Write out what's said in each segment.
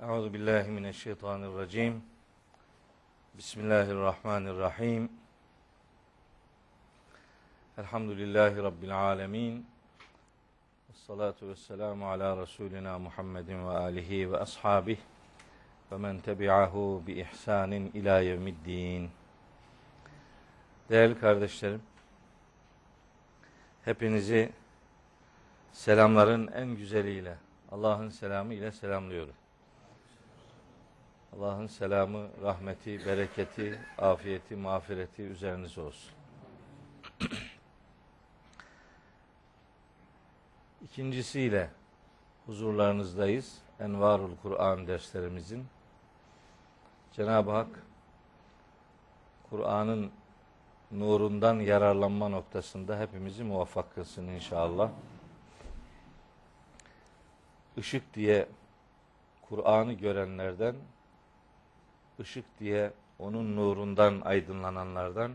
Euzubillahimineşşeytanirracim. Bismillahirrahmanirrahim. Elhamdülillahi Rabbil alemin. Esselatu vesselamu ala Resulina Muhammedin ve alihi ve ashabih ve men tebi'ahu bi ihsanin ila yevmiddin. Değerli kardeşlerim, hepinizi selamların en güzeliyle, Allah'ın selamı ile selamlıyorum. Allah'ın selamı, rahmeti, bereketi, afiyeti, mağfireti üzerinize olsun. İkincisiyle huzurlarınızdayız. Envarul Kur'an derslerimizin. Cenab-ı Hak Kur'an'ın nurundan yararlanma noktasında hepimizi muvaffak kılsın inşallah. Işık diye Kur'an'ı görenlerden, ışık diye onun nurundan aydınlananlardan,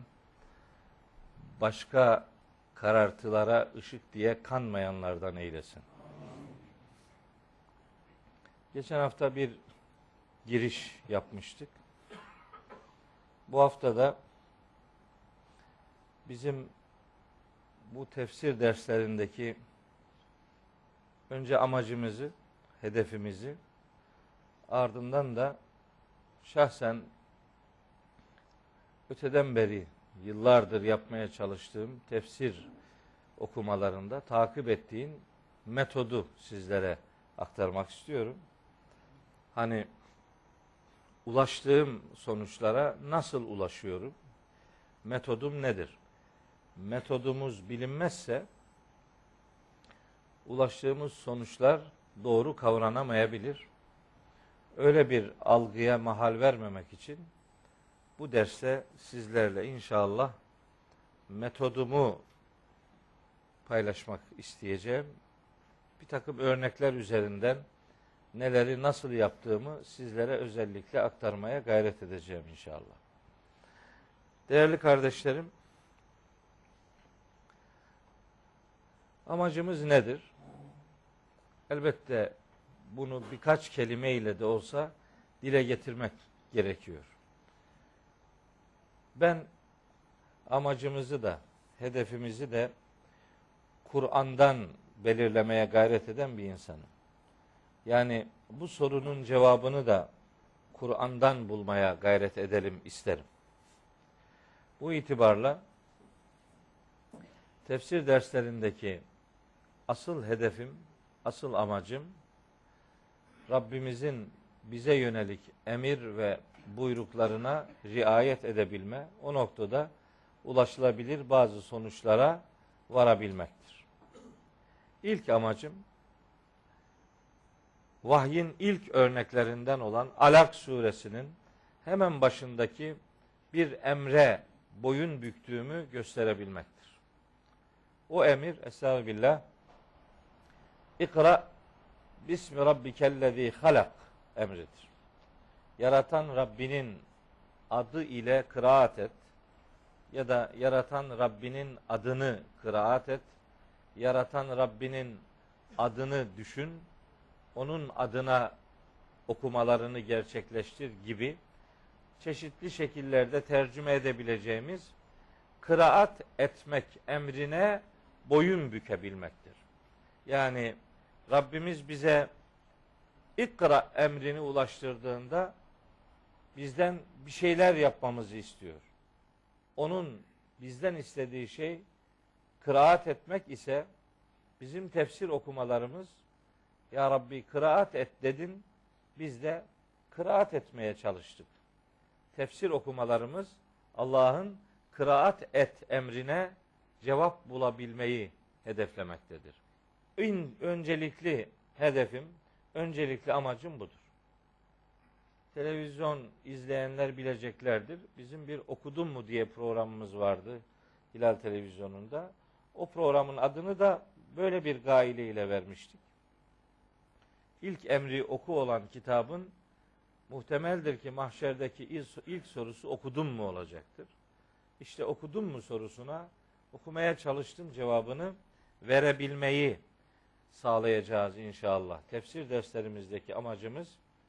başka karartılara ışık diye kanmayanlardan eylesin. Geçen hafta bir giriş yapmıştık. Bu hafta da bizim bu tefsir derslerindeki önce amacımızı, hedefimizi, ardından da şahsen öteden beri yıllardır yapmaya çalıştığım tefsir okumalarında takip ettiğim metodu sizlere aktarmak istiyorum. Hani ulaştığım sonuçlara nasıl ulaşıyorum? Metodum nedir? Metodumuz bilinmezse ulaştığımız sonuçlar doğru kavranamayabilir. Öyle bir algıya mahal vermemek için bu derste sizlerle inşallah metodumu paylaşmak isteyeceğim. Bir takım örnekler üzerinden neleri nasıl yaptığımı sizlere özellikle aktarmaya gayret edeceğim inşallah. Değerli kardeşlerim, amacımız nedir? Elbette bunu birkaç kelimeyle de olsa dile getirmek gerekiyor. Ben amacımızı da, hedefimizi de Kur'an'dan belirlemeye gayret eden bir insanım. Yani bu sorunun cevabını da Kur'an'dan bulmaya gayret edelim isterim. Bu itibarla tefsir derslerindeki asıl hedefim, asıl amacım Rabbimizin bize yönelik emir ve buyruklarına riayet edebilme, o noktada ulaşılabilir bazı sonuçlara varabilmektir. İlk amacım, vahyin ilk örneklerinden olan Alak suresinin hemen başındaki bir emre boyun büktüğümü gösterebilmektir. O emir, estağfirullah, İkra Bismi Rabbikellezî halak emridir. Yaratan Rabbinin adı ile kıraat et ya da yaratan Rabbinin adını kıraat et, yaratan Rabbinin adını düşün, onun adına okumalarını gerçekleştir gibi çeşitli şekillerde tercüme edebileceğimiz kıraat etmek emrine boyun bükebilmektir. Yani Rabbimiz bize İkra emrini ulaştırdığında bizden bir şeyler yapmamızı istiyor. Onun bizden istediği şey kıraat etmek ise bizim tefsir okumalarımız, Ya Rabbi kıraat et dedin, biz de kıraat etmeye çalıştık. Tefsir okumalarımız Allah'ın kıraat et emrine cevap bulabilmeyi hedeflemektedir. Öncelikli hedefim, öncelikli amacım budur. Televizyon izleyenler bileceklerdir. Bizim bir Okudun mu diye programımız vardı Hilal Televizyonu'nda. O programın adını da böyle bir gaile ile vermiştik. İlk emri oku olan kitabın muhtemeldir ki mahşerdeki ilk sorusu okudun mu olacaktır. İşte okudun mu sorusuna okumaya çalıştım cevabını verebilmeyi sağlayacağız inşallah. Tefsir derslerimizdeki amacımız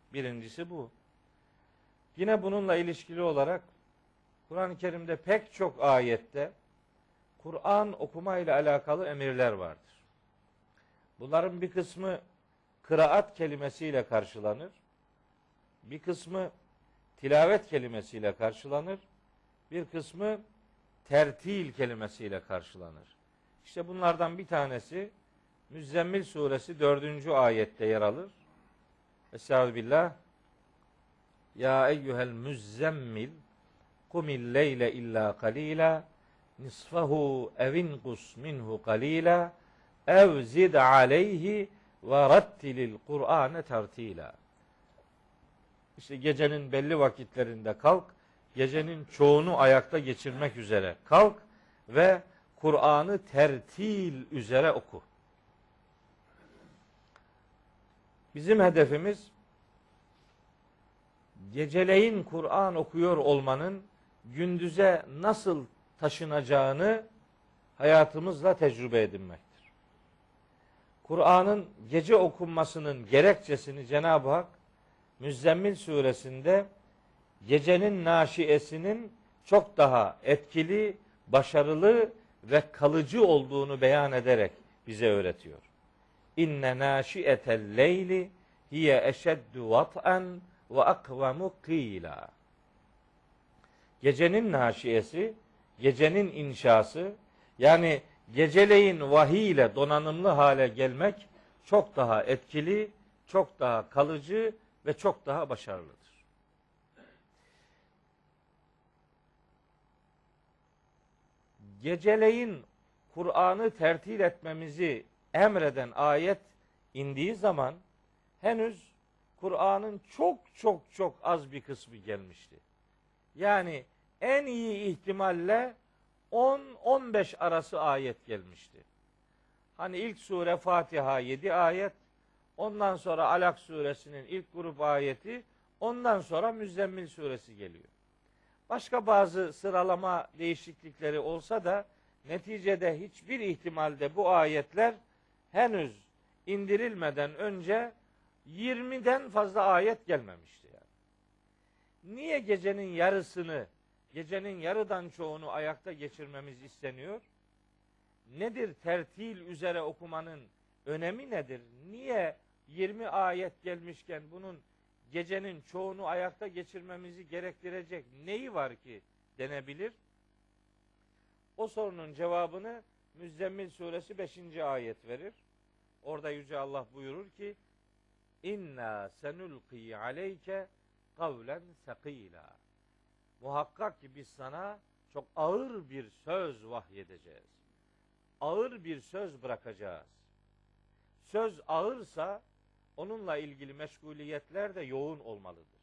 Birincisi bu. Yine bununla ilişkili olarak Kur'an-ı Kerim'de pek çok ayette Kur'an okuma ile alakalı emirler vardır. Bunların bir kısmı kıraat kelimesiyle karşılanır. Bir kısmı tilavet kelimesiyle karşılanır. Bir kısmı tertil kelimesiyle karşılanır. İşte bunlardan bir tanesi Müzzemmil suresi 4. ayette yer alır. Estağfirullah. Ya eyyuhel müzzemmil kumil leyle illa kalila nisfahu evinkus minhu kalila ev zid aleyhi ve rattilil Kur'ane tertila. İşte gecenin belli vakitlerinde kalk, gecenin çoğunu ayakta geçirmek üzere kalk ve Kur'an'ı tertil üzere oku. Bizim hedefimiz geceleyin Kur'an okuyor olmanın gündüze nasıl taşınacağını hayatımızla tecrübe edinmektir. Kur'an'ın gece okunmasının gerekçesini Cenab-ı Hak Müzzemmil suresinde gecenin naşiyesinin çok daha etkili, başarılı ve kalıcı olduğunu beyan ederek bize öğretiyor. İnne naşiyetel leyli hiye eşeddu vat'an ve akvamu qila. Gecenin naşiyesi, gecenin inşası, yani geceleyin vahiy ile donanımlı hale gelmek çok daha etkili, çok daha kalıcı ve çok daha başarılıdır. Geceleyin Kur'an'ı tertil etmemizi emreden ayet indiği zaman henüz Kur'an'ın çok az bir kısmı gelmişti. Yani en iyi ihtimalle 10-15 arası ayet gelmişti. Hani ilk sure Fatiha 7 ayet, ondan sonra Alak suresinin ilk grup ayeti, ondan sonra Müzzemmil suresi geliyor. Başka bazı sıralama değişiklikleri olsa da neticede hiçbir ihtimalde bu ayetler henüz indirilmeden önce 20'den fazla ayet gelmemişti yani. Niye gecenin yarısını, gecenin yarıdan çoğunu ayakta geçirmemiz isteniyor? Nedir tertil üzere okumanın önemi nedir? Niye 20 ayet gelmişken bunun gecenin çoğunu ayakta geçirmemizi gerektirecek neyi var ki denebilir? O sorunun cevabını Müzzemmil suresi 5. ayet verir. Orada Yüce Allah buyurur ki İnna senulqi aleyke kavlen sakila. Muhakkak ki biz sana çok ağır bir söz vahyedeceğiz. Ağır bir söz bırakacağız. Söz ağırsa onunla ilgili meşguliyetler de yoğun olmalıdır.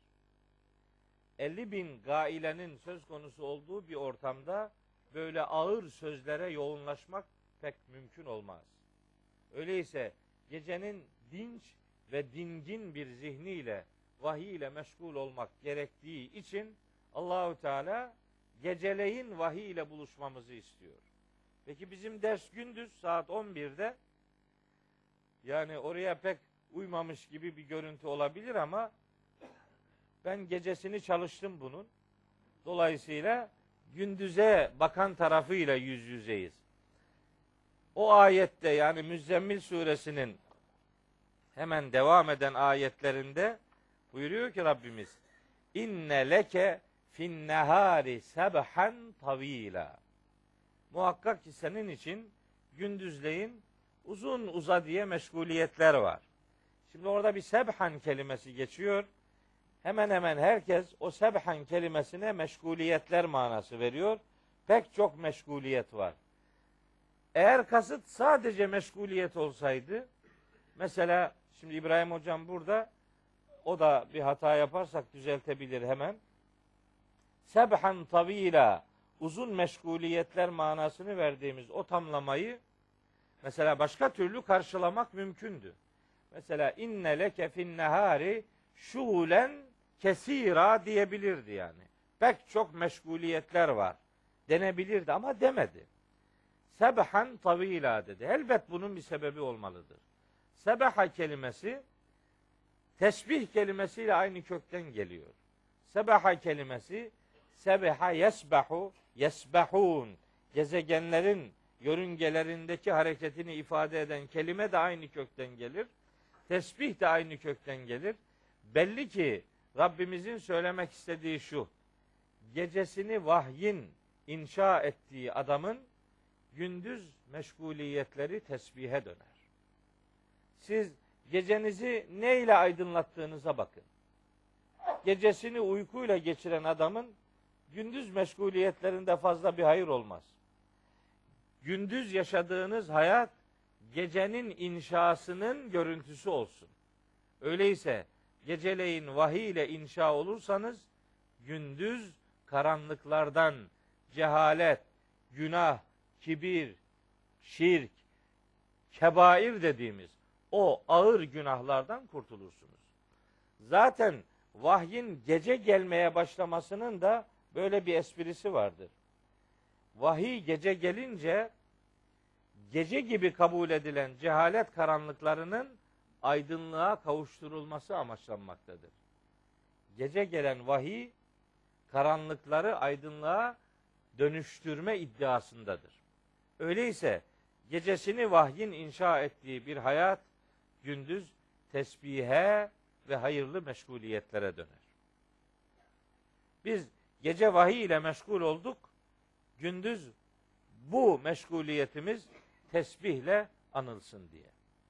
50.000 gailenin söz konusu olduğu bir ortamda böyle ağır sözlere yoğunlaşmak pek mümkün olmaz. Öyleyse gecenin dinç ve dingin bir zihniyle, vahiy ile meşgul olmak gerektiği için Allahu Teala geceleyin vahiy ile buluşmamızı istiyor. Peki bizim ders gündüz saat 11'de, yani oraya pek uymamış gibi bir görüntü olabilir ama ben gecesini çalıştım bunun. Dolayısıyla gündüze bakan tarafıyla yüz yüzeyiz. O ayette, yani Müzzemmil suresinin hemen devam eden ayetlerinde buyuruyor ki Rabbimiz İnne leke fin nehari sebhan tavila. Muhakkak ki senin için gündüzleyin uzun uzadıya meşguliyetler var. Şimdi orada bir sebhan kelimesi geçiyor. Hemen hemen herkes o sebhan kelimesine meşguliyetler manası veriyor. Pek çok meşguliyet var. Eğer kasıt sadece meşguliyet olsaydı, mesela şimdi İbrahim hocam burada, o da bir hata yaparsak düzeltebilir hemen. Sebhan tavila, uzun meşguliyetler manasını verdiğimiz o tamlamayı mesela başka türlü karşılamak mümkündü. Mesela inne leke fin nehari şugulen kesira diyebilirdi yani. Pek çok meşguliyetler var denebilirdi ama demedi. Sebhan tavila dedi. Elbet bunun bir sebebi olmalıdır. Sebaha kelimesi Tesbih kelimesiyle aynı kökten geliyor. Sebaha kelimesi sebeha yesbahu yesbahun, gezegenlerin yörüngelerindeki hareketini ifade eden kelime de aynı kökten gelir. Tesbih de aynı kökten gelir. Belli ki Rabbimizin söylemek istediği şu: gecesini vahyin inşa ettiği adamın gündüz meşguliyetleri tesbihe döner. Siz gecenizi neyle aydınlattığınıza bakın. Gecesini uykuyla geçiren adamın gündüz meşguliyetlerinde fazla bir hayır olmaz. Gündüz yaşadığınız hayat gecenin inşasının görüntüsü olsun. Öyleyse geceleyin vahiy ile inşa olursanız gündüz karanlıklardan cehalet, günah, kibir, şirk, kebair dediğimiz o ağır günahlardan kurtulursunuz. Zaten vahyin gece gelmeye başlamasının da böyle bir esprisi vardır. Vahiy gece gelince gece gibi kabul edilen cehalet karanlıklarının aydınlığa kavuşturulması amaçlanmaktadır. Gece gelen vahiy karanlıkları aydınlığa dönüştürme iddiasındadır. Öyleyse gecesini vahyin inşa ettiği bir hayat gündüz tesbihe ve hayırlı meşguliyetlere döner. Biz gece vahiy ile meşgul olduk. Gündüz bu meşguliyetimiz tesbihle anılsın diye.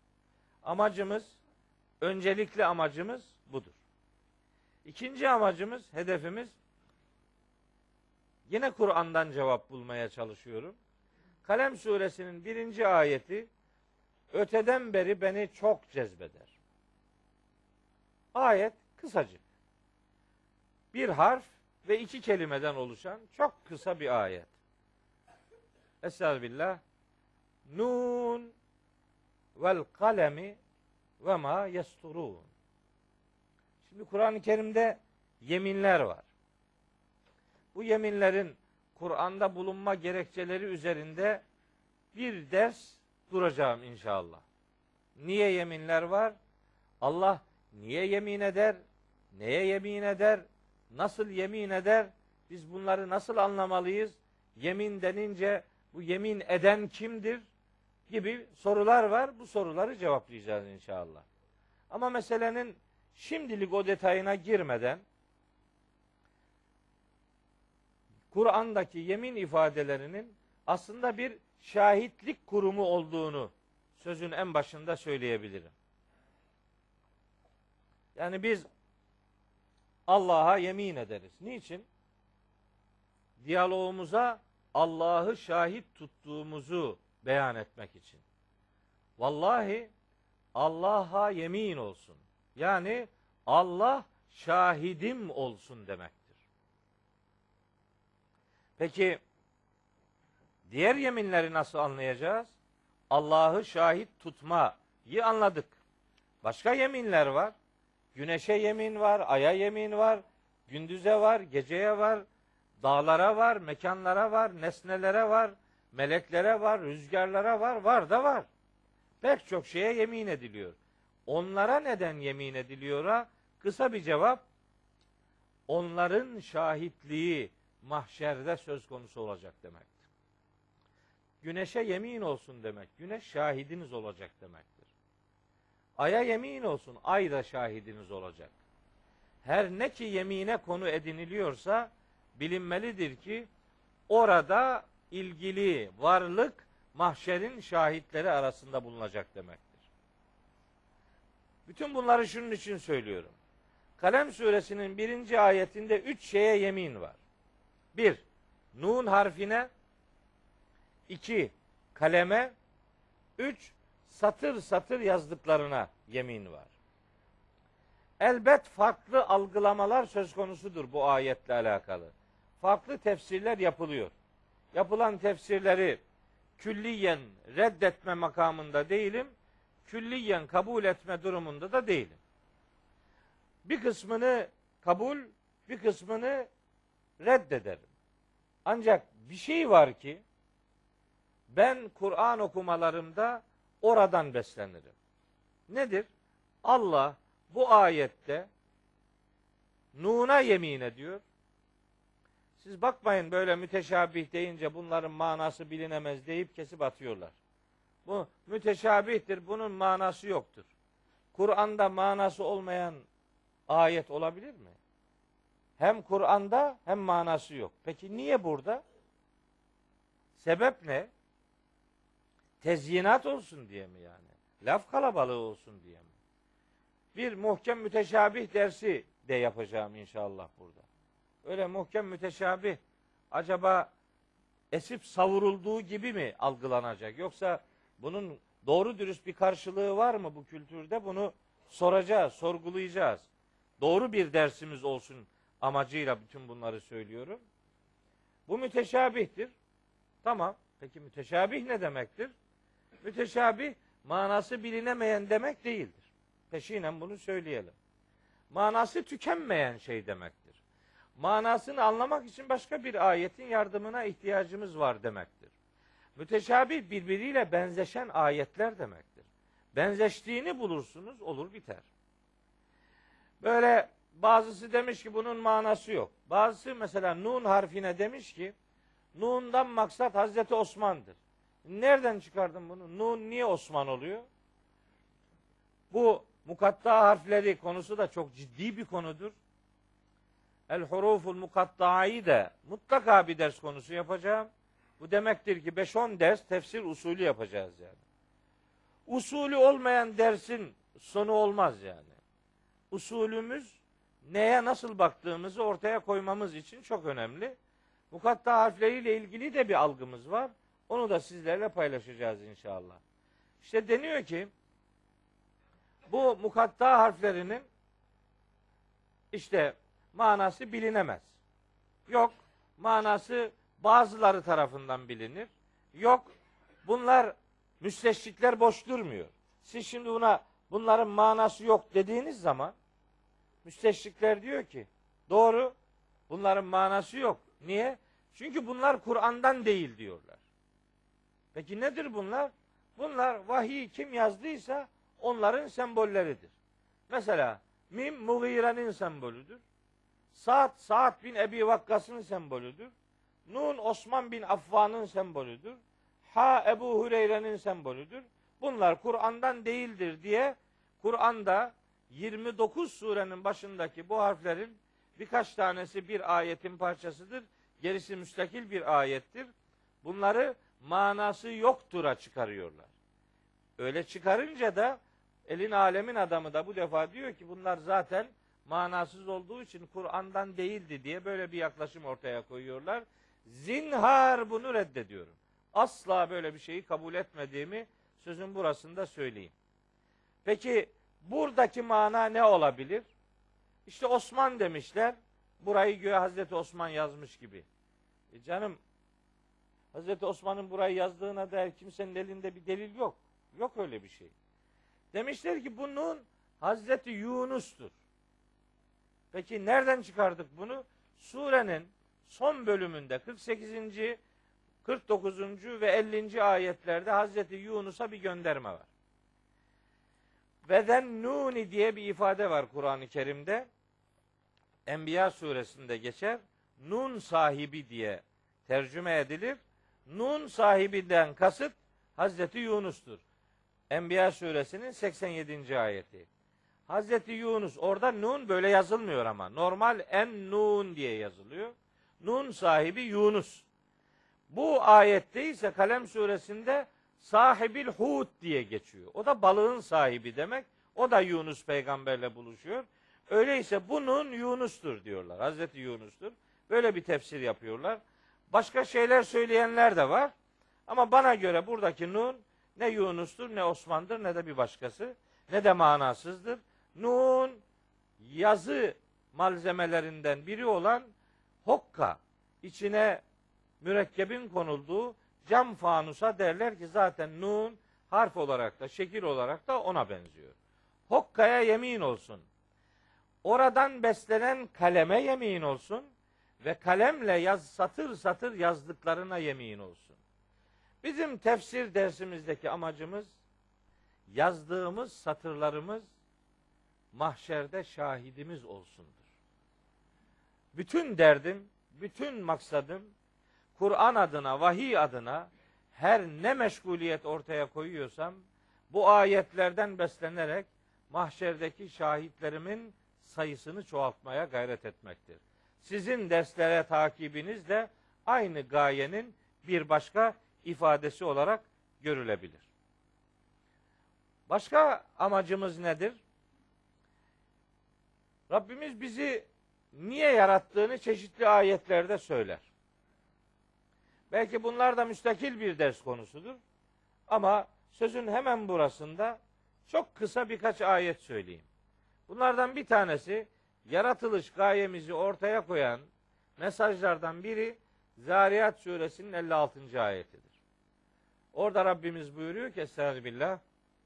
Öncelikli amacımız budur. İkinci amacımız, hedefimiz, yine Kur'an'dan cevap bulmaya çalışıyorum. Kalem suresinin 1. ayeti öteden beri beni çok cezbeder. Ayet kısacık. Bir harf ve 2 kelimeden oluşan çok kısa bir ayet. Estağfirullah. Nun vel kalemi ve ma yesturun. Şimdi Kur'an-ı Kerim'de yeminler var. Bu yeminlerin Kur'an'da bulunma gerekçeleri üzerinde bir ders duracağım inşallah. Niye yeminler var? Allah niye yemin eder? Neye yemin eder? Nasıl yemin eder? Biz bunları nasıl anlamalıyız? Yemin denince bu yemin eden kimdir? Gibi sorular var. Bu soruları cevaplayacağız inşallah. Ama meselenin şimdilik o detayına girmeden Kur'an'daki yemin ifadelerinin aslında bir şahitlik kurumu olduğunu sözün en başında söyleyebilirim. Yani biz Allah'a yemin ederiz. Niçin? Diyalogumuza Allah'ı şahit tuttuğumuzu beyan etmek için. Vallahi Allah'a yemin olsun. Yani Allah şahidim olsun demektir. Peki diğer yeminleri nasıl anlayacağız? Allah'ı şahit tutmayı anladık. Başka yeminler var. Güneşe yemin var, aya yemin var, gündüze var, geceye var, dağlara var, mekanlara var, nesnelere var, meleklere var, rüzgarlara var, var da var. Pek çok şeye yemin ediliyor. Onlara neden yemin ediliyor'a kısa bir cevap, onların şahitliği mahşerde söz konusu olacak demektir. Güneşe yemin olsun demek, güneş şahidiniz olacak demektir. Aya yemin olsun, ay da şahidiniz olacak. Her ne ki yemine konu ediniliyorsa bilinmelidir ki orada ilgili varlık mahşerin şahitleri arasında bulunacak demektir. Bütün bunları şunun için söylüyorum. Kalem suresinin 1. ayetinde 3 şeye yemin var. 1. Nun harfine, 2. Kaleme, 3. Satır satır yazdıklarına yemin var. Elbet farklı algılamalar söz konusudur bu ayetle alakalı. Farklı tefsirler yapılıyor. Yapılan tefsirleri külliyen reddetme makamında değilim, külliyen kabul etme durumunda da değilim. Bir kısmını kabul, bir kısmını reddederim. Ancak bir şey var ki ben Kur'an okumalarımda oradan beslenirim. Nedir? Allah bu ayette Nun'a yemin ediyor. Siz bakmayın böyle müteşabih deyince bunların manası bilinemez deyip kesip atıyorlar. Bu müteşabihtir, bunun manası yoktur. Kur'an'da manası olmayan ayet olabilir mi? Hem Kur'an'da hem manası yok. Peki niye burada? Sebep ne? Tezyinat olsun diye mi yani? Laf kalabalığı olsun diye mi? Bir muhkem müteşabih dersi de yapacağım inşallah burada. Öyle muhkem müteşabih acaba esip savurulduğu gibi mi algılanacak? Yoksa bunun doğru dürüst bir karşılığı var mı bu kültürde? Bunu soracağız, sorgulayacağız. Doğru bir dersimiz olsun amacıyla bütün bunları söylüyorum. Bu müteşabihtir. Tamam. Peki müteşabih ne demektir? Müteşabih manası bilinemeyen demek değildir. Peşinen bunu söyleyelim. Manası tükenmeyen şey demektir. Manasını anlamak için başka bir ayetin yardımına ihtiyacımız var demektir. Müteşabih birbiriyle benzeşen ayetler demektir. Benzeştiğini bulursunuz, olur biter. Böyle bazısı demiş ki bunun manası yok. Bazısı mesela Nun harfine demiş ki Nun'dan maksat Hazreti Osman'dır. Nereden çıkardın bunu? Nun niye Osman oluyor? Bu mukatta harfleri konusu da çok ciddi bir konudur. El huruful mukatta'yı da mutlaka bir ders konusu yapacağım. Bu demektir ki 5-10 ders tefsir usulü yapacağız yani. Usulü olmayan dersin sonu olmaz yani. Usulümüz neye nasıl baktığımızı ortaya koymamız için çok önemli. Mukatta harfleriyle ilgili de bir algımız var. Onu da sizlerle paylaşacağız inşallah. İşte deniyor ki bu mukatta harflerinin işte manası bilinemez. Yok, manası bazıları tarafından bilinir. Yok, bunlar müsteşrikler boş durmuyor. Siz şimdi bunların manası yok dediğiniz zaman müsteşrikler diyor ki doğru, bunların manası yok. Niye? Çünkü bunlar Kur'an'dan değil diyorlar. Peki nedir bunlar? Bunlar vahiy kim yazdıysa onların sembolleridir. Mesela Mim Mughire'nin sembolüdür. Sa'd bin Ebi Vakkas'ın sembolüdür. Nun Osman bin Affan'ın sembolüdür. Ha Ebu Hureyre'nin sembolüdür. Bunlar Kur'an'dan değildir diye Kur'an'da 29 surenin başındaki bu harflerin birkaç tanesi bir ayetin parçasıdır. Gerisi müstakil bir ayettir. Bunları manası yoktur'a çıkarıyorlar. Öyle çıkarınca da elin alemin adamı da bu defa diyor ki bunlar zaten manasız olduğu için Kur'an'dan değildi diye böyle bir yaklaşım ortaya koyuyorlar. Zinhar bunu reddediyorum. Asla böyle bir şeyi kabul etmediğimi sözün burasında söyleyeyim. Peki buradaki mana ne olabilir? İşte Osman demişler. Burayı göğe Hazreti Osman yazmış gibi. Canım Hazreti Osman'ın burayı yazdığına dair kimsenin elinde bir delil yok. Yok öyle bir şey. Demişler ki bu Nun Hazreti Yunus'tur. Peki nereden çıkardık bunu? Surenin son bölümünde 48. 49. ve 50. ayetlerde Hazreti Yunus'a bir gönderme var. Veden Nuni diye bir ifade var Kur'an-ı Kerim'de. Enbiya suresinde geçer. Nun sahibi diye tercüme edilir. Nun sahibinden kasıt Hazreti Yunus'tur. Enbiya suresinin 87. ayeti. Hazreti Yunus, orada Nun böyle yazılmıyor ama. Normal en Nun diye yazılıyor. Nun sahibi Yunus. Bu ayette ise Kalem suresinde sahibil Hud diye geçiyor. O da balığın sahibi demek. O da Yunus peygamberle buluşuyor. Öyleyse bu Nun Yunus'tur diyorlar. Hazreti Yunus'tur. Böyle bir tefsir yapıyorlar. Başka şeyler söyleyenler de var. Ama bana göre buradaki Nun ne Yunus'tur, ne Osman'dır, ne de bir başkası. Ne de manasızdır. Nun yazı malzemelerinden biri olan hokka, içine mürekkebin konulduğu cam fanusa derler ki zaten Nun harf olarak da şekil olarak da ona benziyor. Hokkaya yemin olsun. Oradan beslenen kaleme yemin olsun ve kalemle satır satır yazdıklarına yemin olsun. Bizim tefsir dersimizdeki amacımız yazdığımız satırlarımız mahşerde şahidimiz olsundur. Bütün derdim, bütün maksadım Kur'an adına, vahiy adına her ne meşguliyet ortaya koyuyorsam bu ayetlerden beslenerek mahşerdeki şahitlerimin sayısını çoğaltmaya gayret etmektir. Sizin derslere takibiniz de aynı gayenin bir başka ifadesi olarak görülebilir. Başka amacımız nedir? Rabbimiz bizi niye yarattığını çeşitli ayetlerde söyler. Belki bunlar da müstakil bir ders konusudur. Ama sözün hemen burasında çok kısa birkaç ayet söyleyeyim. Bunlardan bir tanesi yaratılış gayemizi ortaya koyan mesajlardan biri Zariyat suresinin 56. ayetidir. Orada Rabbimiz buyuruyor ki Estağfirullah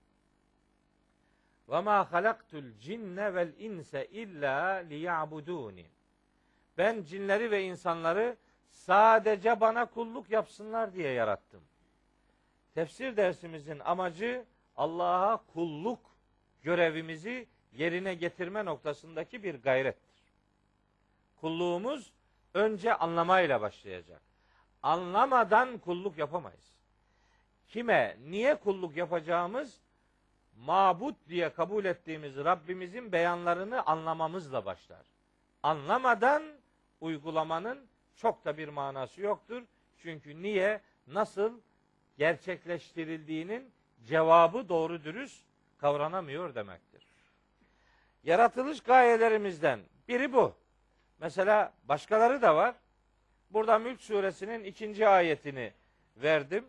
ve ma halaktul cinne vel inse illa liya'buduni. Ben cinleri ve insanları sadece bana kulluk yapsınlar diye yarattım. Tefsir dersimizin amacı Allah'a kulluk görevimizi yerine getirme noktasındaki bir gayrettir. Kulluğumuz önce anlamayla başlayacak. Anlamadan kulluk yapamayız. Kime, niye kulluk yapacağımız mabut diye kabul ettiğimiz Rabbimizin beyanlarını anlamamızla başlar. Anlamadan uygulamanın çok da bir manası yoktur. Çünkü niye, nasıl gerçekleştirildiğinin cevabı doğru dürüst kavranamıyor demektir. Yaratılış gayelerimizden biri bu. Mesela başkaları da var. Burada Mülk suresinin 2. ayetini verdim.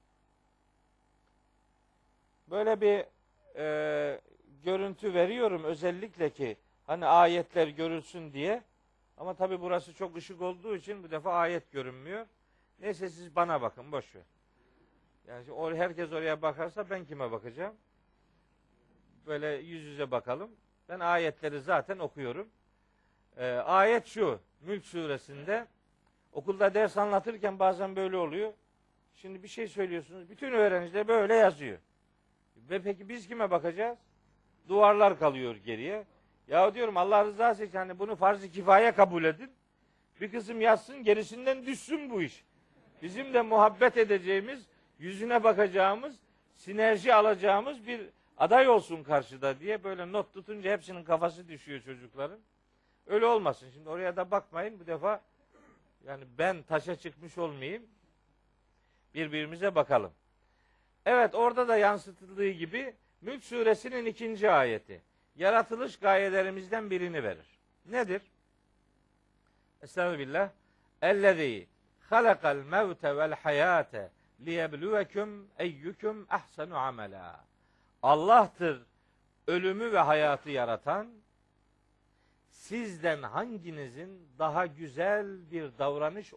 Böyle bir görüntü veriyorum özellikle ki hani ayetler görülsün diye. Ama tabi burası çok ışık olduğu için bu defa ayet görünmüyor. Neyse siz bana bakın, boş ver. Yani herkes oraya bakarsa ben kime bakacağım? Böyle yüz yüze bakalım. Ben ayetleri zaten okuyorum. Ayet şu, Mülk suresinde. Okulda ders anlatırken bazen böyle oluyor. Şimdi bir şey söylüyorsunuz, bütün öğrenciler böyle yazıyor. Ve peki biz kime bakacağız? Duvarlar kalıyor geriye. Ya diyorum Allah rızası için hani bunu farz-ı kifaye kabul edin. Bir kısım yazsın, gerisinden düşsün bu iş. Bizim de muhabbet edeceğimiz, yüzüne bakacağımız, sinerji alacağımız bir aday olsun karşıda diye böyle not tutunca hepsinin kafası düşüyor çocukların. Öyle olmasın. Şimdi oraya da bakmayın. Bu defa yani ben taşa çıkmış olmayayım. Birbirimize bakalım. Evet, orada da yansıtıldığı gibi Mülk suresinin 2. ayeti yaratılış gayelerimizden birini verir. Nedir? Estağfirullah. Ellezî halakal mevte vel hayâte liyebluvekum eyyukum ahsenu amela. Allah'tır ölümü ve hayatı yaratan, sizden hanginizin daha güzel bir davranış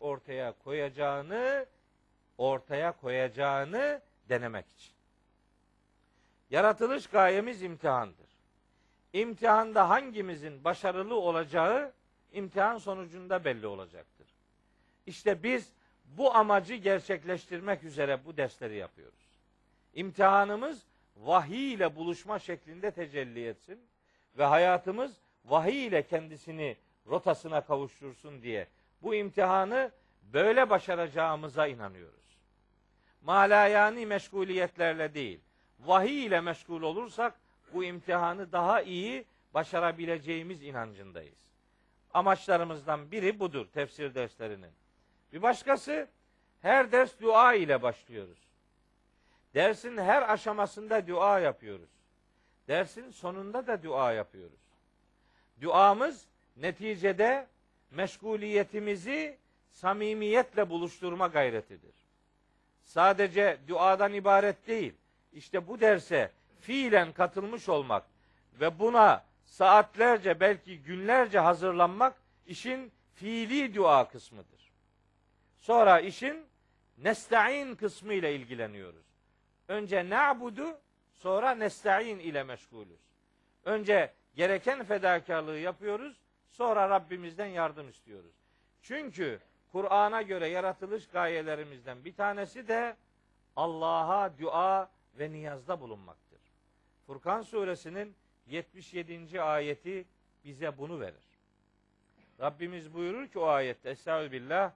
ortaya koyacağını denemek için. Yaratılış gayemiz imtihandır. İmtihanda hangimizin başarılı olacağı imtihan sonucunda belli olacaktır. İşte biz bu amacı gerçekleştirmek üzere bu dersleri yapıyoruz. İmtihanımız vahiy ile buluşma şeklinde tecelli etsin ve hayatımız vahiy ile kendisini rotasına kavuştursun diye bu imtihanı böyle başaracağımıza inanıyoruz. Malayani meşguliyetlerle değil, vahiy ile meşgul olursak bu imtihanı daha iyi başarabileceğimiz inancındayız. Amaçlarımızdan biri budur tefsir derslerinin. Bir başkası, her ders dua ile başlıyoruz. Dersin her aşamasında dua yapıyoruz. Dersin sonunda da dua yapıyoruz. Duamız neticede meşguliyetimizi samimiyetle buluşturma gayretidir. Sadece duadan ibaret değil. İşte bu derse fiilen katılmış olmak ve buna saatlerce belki günlerce hazırlanmak işin fiili dua kısmıdır. Sonra işin nesta'in kısmı ile ilgileniyoruz. Önce na'budu, sonra nesta'in ile meşgulüz. Önce gereken fedakarlığı yapıyoruz, sonra Rabbimizden yardım istiyoruz. Çünkü Kur'an'a göre yaratılış gayelerimizden bir tanesi de Allah'a dua ve niyazda bulunmaktır. Furkan suresinin 77. ayeti bize bunu verir. Rabbimiz buyurur ki o ayette, Estağfirullah,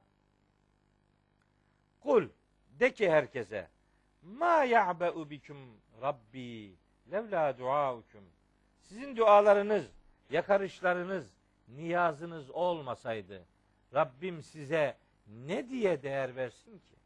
kul, de ki herkese, ma ya'be'u bikum Rabbi levla duaukum. Sizin dualarınız, yakarışlarınız, niyazınız olmasaydı Rabbim size ne diye değer versin ki?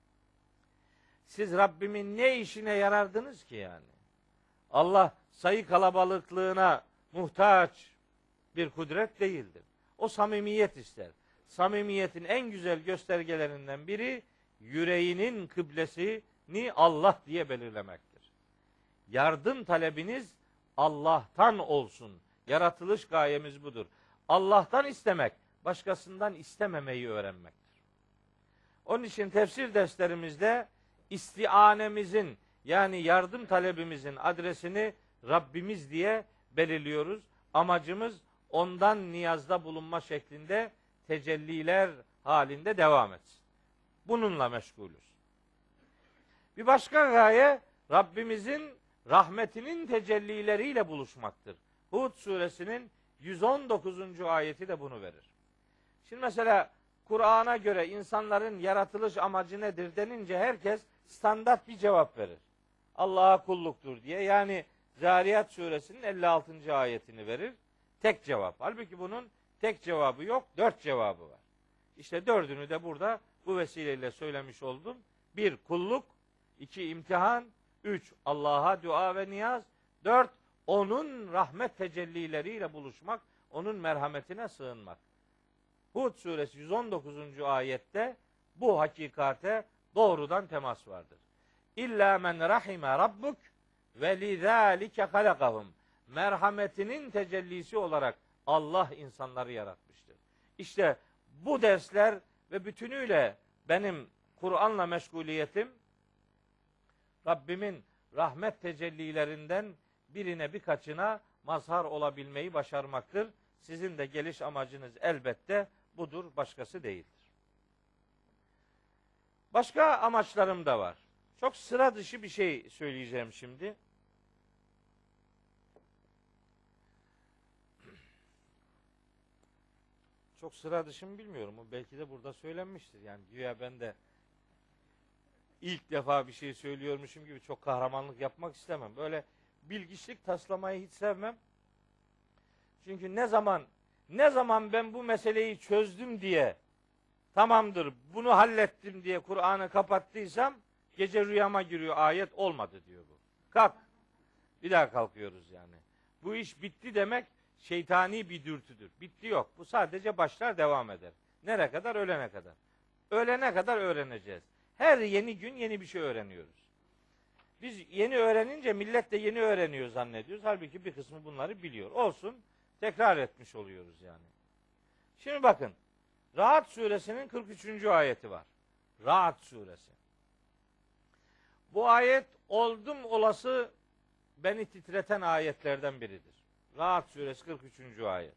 Siz Rabbimin ne işine yarardınız ki yani? Allah sayı kalabalıklığına muhtaç bir kudret değildir. O samimiyet ister. Samimiyetin en güzel göstergelerinden biri yüreğinin kıblesini Allah diye belirlemektir. Yardım talebiniz Allah'tan olsun. Yaratılış gayemiz budur. Allah'tan istemek, başkasından istememeyi öğrenmektir. Onun için tefsir derslerimizde istianemizin, yani yardım talebimizin adresini Rabbimiz diye belirliyoruz. Amacımız ondan niyazda bulunma şeklinde tecelliler halinde devam etsin. Bununla meşgulüz. Bir başka gaye Rabbimizin rahmetinin tecellileriyle buluşmaktır. Hud suresinin 119. ayeti de bunu verir. Şimdi mesela Kur'an'a göre insanların yaratılış amacı nedir denince herkes standart bir cevap verir. Allah'a kulluktur diye. Yani Zariyat suresinin 56. ayetini verir. Tek cevap. Halbuki bunun tek cevabı yok, 4 cevabı var. İşte 4'ünü de burada bu vesileyle söylemiş oldum. 1 kulluk, 2 imtihan, 3 Allah'a dua ve niyaz, 4 onun rahmet tecellileriyle buluşmak, onun merhametine sığınmak. Hud suresi 119. ayette bu hakikate doğrudan temas vardır. İlla men rahime rabbuk ve lidâlike halakahum. Merhametinin tecellisi olarak Allah insanları yaratmıştır. İşte bu dersler ve bütünüyle benim Kur'an'la meşguliyetim Rabbimin rahmet tecellilerinden birine birkaçına mazhar olabilmeyi başarmaktır. Sizin de geliş amacınız elbette budur, başkası değildir. Başka amaçlarım da var. Çok sıra dışı bir şey söyleyeceğim şimdi. Çok sıra dışı mı bilmiyorum. O belki de burada söylenmiştir. Yani güya ben de ilk defa bir şey söylüyormuşum gibi çok kahramanlık yapmak istemem. Böyle bilgiçlik taslamayı hiç sevmem. Çünkü ne zaman ben bu meseleyi çözdüm diye, tamamdır bunu hallettim diye Kur'an'ı kapattıysam gece rüyama giriyor, ayet olmadı diyor bu. Kalk. Bir daha kalkıyoruz yani. Bu iş bitti demek şeytani bir dürtüdür. Bitti yok. Bu sadece başlar, devam eder. Nereye kadar? Ölene kadar. Ölene kadar öğreneceğiz. Her yeni gün yeni bir şey öğreniyoruz. Biz yeni öğrenince millet de yeni öğreniyor zannediyoruz. Halbuki bir kısmı bunları biliyor. Olsun. Tekrar etmiş oluyoruz yani. Şimdi bakın. Ra'd suresinin 43. ayeti var. Ra'd suresi. Bu ayet oldum olası beni titreten ayetlerden biridir. Ra'd suresi 43. ayet.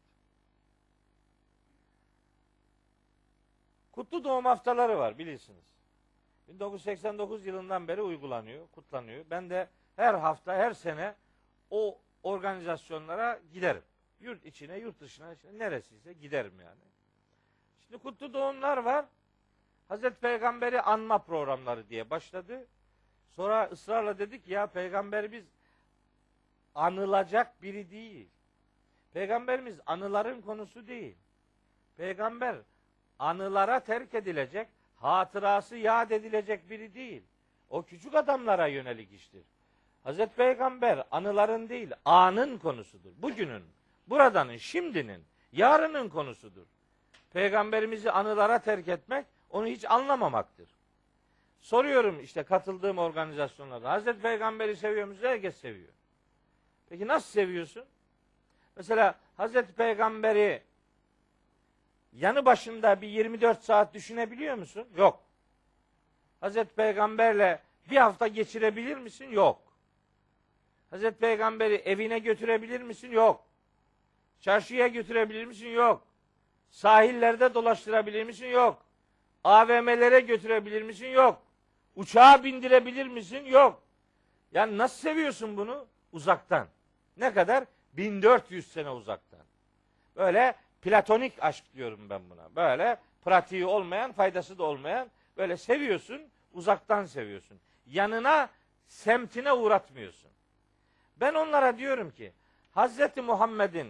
Kutlu doğum haftaları var bilirsiniz. 1989 yılından beri uygulanıyor, kutlanıyor. Ben de her hafta, her sene o organizasyonlara giderim. Yurt içine, yurt dışına, neresiyse giderim yani. Şimdi kutlu doğumlar var. Hazreti Peygamber'i anma programları diye başladı. Sonra ısrarla dedik ya Peygamberimiz anılacak biri değil. Peygamberimiz anıların konusu değil. Peygamber anılara terk edilecek, hatırası yad edilecek biri değil. O küçük adamlara yönelik iştir. Hazreti Peygamber anıların değil, anın konusudur. Bugünün, buradanın, şimdinin, yarının konusudur. Peygamberimizi anılara terk etmek, onu hiç anlamamaktır. Soruyorum işte katıldığım organizasyonlarda, Hazreti Peygamber'i seviyor musunuz? Herkes seviyor. Peki nasıl seviyorsun? Mesela Hazreti Peygamber'i yanı başında bir 24 saat düşünebiliyor musun? Yok. Hazreti Peygamberle bir hafta geçirebilir misin? Yok. Hazreti Peygamber'i evine götürebilir misin? Yok. Çarşıya götürebilir misin? Yok. Sahillerde dolaştırabilir misin? Yok. AVM'lere götürebilir misin? Yok. Uçağa bindirebilir misin? Yok. Yani nasıl seviyorsun bunu? Uzaktan. Ne kadar? 1400 sene uzaktan. Böyle platonik aşk diyorum ben buna. Böyle pratiği olmayan, faydası da olmayan, böyle seviyorsun, uzaktan seviyorsun. Yanına, semtine uğratmıyorsun. Ben onlara diyorum ki, Hazreti Muhammed'in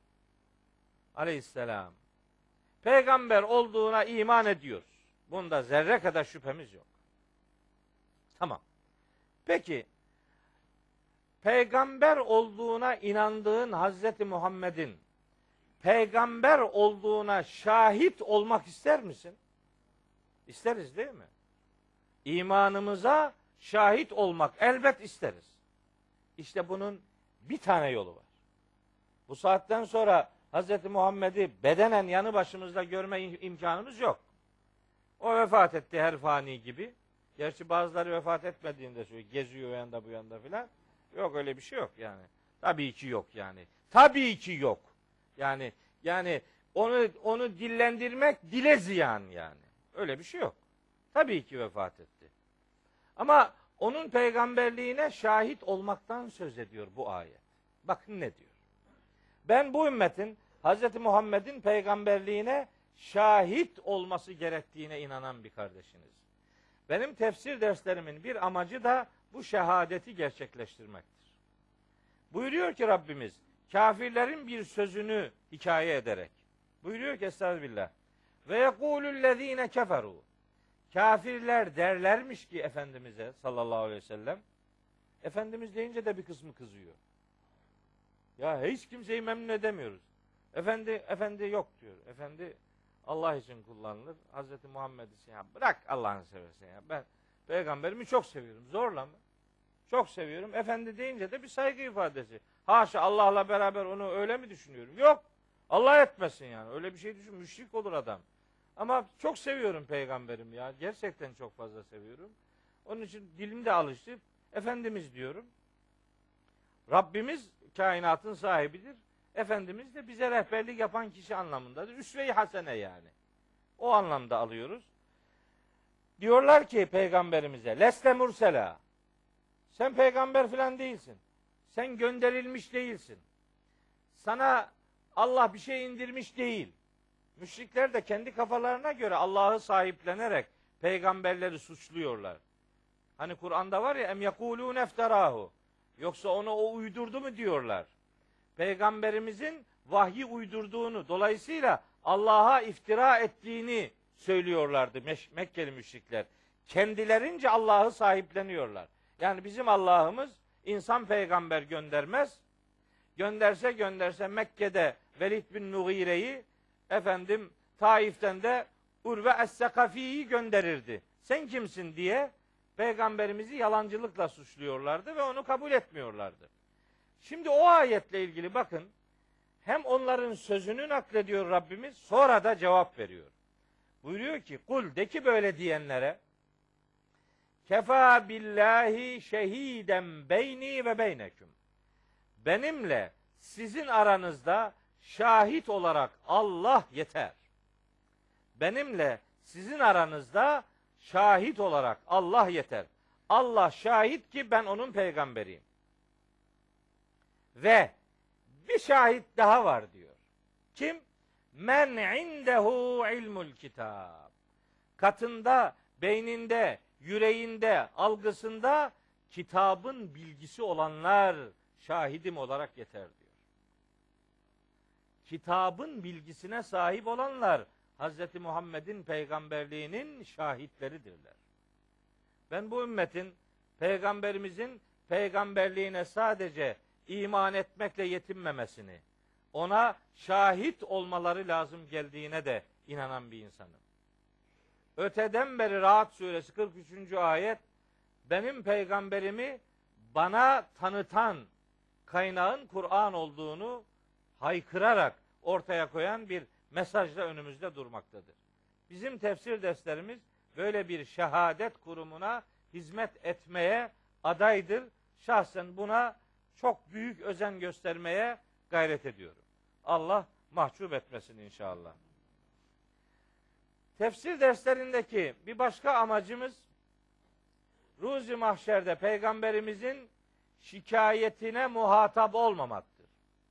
aleyhisselam peygamber olduğuna iman ediyoruz. Bunda zerre kadar şüphemiz yok. Tamam. Peki, peygamber olduğuna inandığın Hazreti Muhammed'in peygamber olduğuna şahit olmak ister misin? İsteriz değil mi? İmanımıza şahit olmak elbet isteriz. İşte bunun bir tane yolu var. Bu saatten sonra Hazreti Muhammed'i bedenen yanı başımızda görme imkanımız yok. O vefat etti her fani gibi. Gerçi bazıları vefat etmediğinde söylüyor. Geziyor o yanda bu yanda filan. Yok, öyle bir şey yok yani. Tabii ki yok yani. Tabii ki yok. Yani onu dillendirmek dile ziyan yani. Öyle bir şey yok. Tabii ki vefat etti. Ama onun peygamberliğine şahit olmaktan söz ediyor bu ayet. Bakın ne diyor. Ben bu ümmetin Hz. Muhammed'in peygamberliğine şahit olması gerektiğine inanan bir kardeşiniz. Benim tefsir derslerimin bir amacı da bu şehadeti gerçekleştirmektir. Buyuruyor ki Rabbimiz, kafirlerin bir sözünü hikaye ederek. Buyuruyor ki estağfirullah. Ve yekulüllezine keferu. Kafirler derlermiş ki Efendimiz'e sallallahu aleyhi ve sellem. Efendimiz deyince de bir kısmı kızıyor. Ya hiç kimseyi memnun edemiyoruz. Efendi yok diyor. Efendi Allah için kullanılır. Hazreti Muhammed için ya bırak Allah'ını seversen ya. Ben peygamberimi çok seviyorum. Zorla mı? Çok seviyorum. Efendi deyince de bir saygı ifadesi. Haşa Allah'la beraber onu öyle mi düşünüyorum? Yok. Allah etmesin yani. Öyle bir şey düşün. Müşrik olur adam. Ama çok seviyorum peygamberimi ya. Gerçekten çok fazla seviyorum. Onun için dilimde alıştı. Efendimiz diyorum. Rabbimiz kainatın sahibidir. Efendimiz de bize rehberlik yapan kişi anlamındadır. Üsve-i hasene yani. O anlamda alıyoruz. Diyorlar ki peygamberimize leste mursela. Sen peygamber falan değilsin. Sen gönderilmiş değilsin. Sana Allah bir şey indirmiş değil. Müşrikler de kendi kafalarına göre Allah'ı sahiplenerek peygamberleri suçluyorlar. Hani Kur'an'da var ya em yekulûn efterahu. Yoksa onu o uydurdu mu diyorlar. Peygamberimizin vahyi uydurduğunu, dolayısıyla Allah'a iftira ettiğini söylüyorlardı Mekkeli müşrikler. Kendilerince Allah'ı sahipleniyorlar. Yani bizim Allah'ımız insan peygamber göndermez. Gönderse Mekke'de Velid bin Nughire'yi, Taif'ten de Urve Es-Sekafi'yi gönderirdi. Sen kimsin diye peygamberimizi yalancılıkla suçluyorlardı ve onu kabul etmiyorlardı. Şimdi o ayetle ilgili bakın, hem onların sözünü naklediyor Rabbimiz, sonra da cevap veriyor. Buyuruyor ki, kul de ki böyle diyenlere, kefa billahi şehiden beyni ve beyneküm. Benimle sizin aranızda şahit olarak Allah yeter. Benimle sizin aranızda şahit olarak Allah yeter. Allah şahit ki ben onun peygamberiyim. Ve bir şahit daha var diyor. Kim? Men indehu ilmul kitab. Katında, beyninde, yüreğinde, algısında kitabın bilgisi olanlar şahidim olarak yeter diyor. Kitabın bilgisine sahip olanlar Hz. Muhammed'in peygamberliğinin şahitleridirler. Ben bu ümmetin peygamberimizin peygamberliğine sadece iman etmekle yetinmemesini, ona şahit olmaları lazım geldiğine de inanan bir insanım. Öteden beri Rahat suresi 43. ayet, benim peygamberimi bana tanıtan kaynağın Kur'an olduğunu haykırarak ortaya koyan bir mesajla önümüzde durmaktadır. Bizim tefsir derslerimiz böyle bir şehadet kurumuna hizmet etmeye adaydır. Şahsen buna çok büyük özen göstermeye gayret ediyorum. Allah mahcup etmesin inşallah. Tefsir derslerindeki bir başka amacımız, Ruzi Mahşer'de peygamberimizin şikayetine muhatap olmamaktır.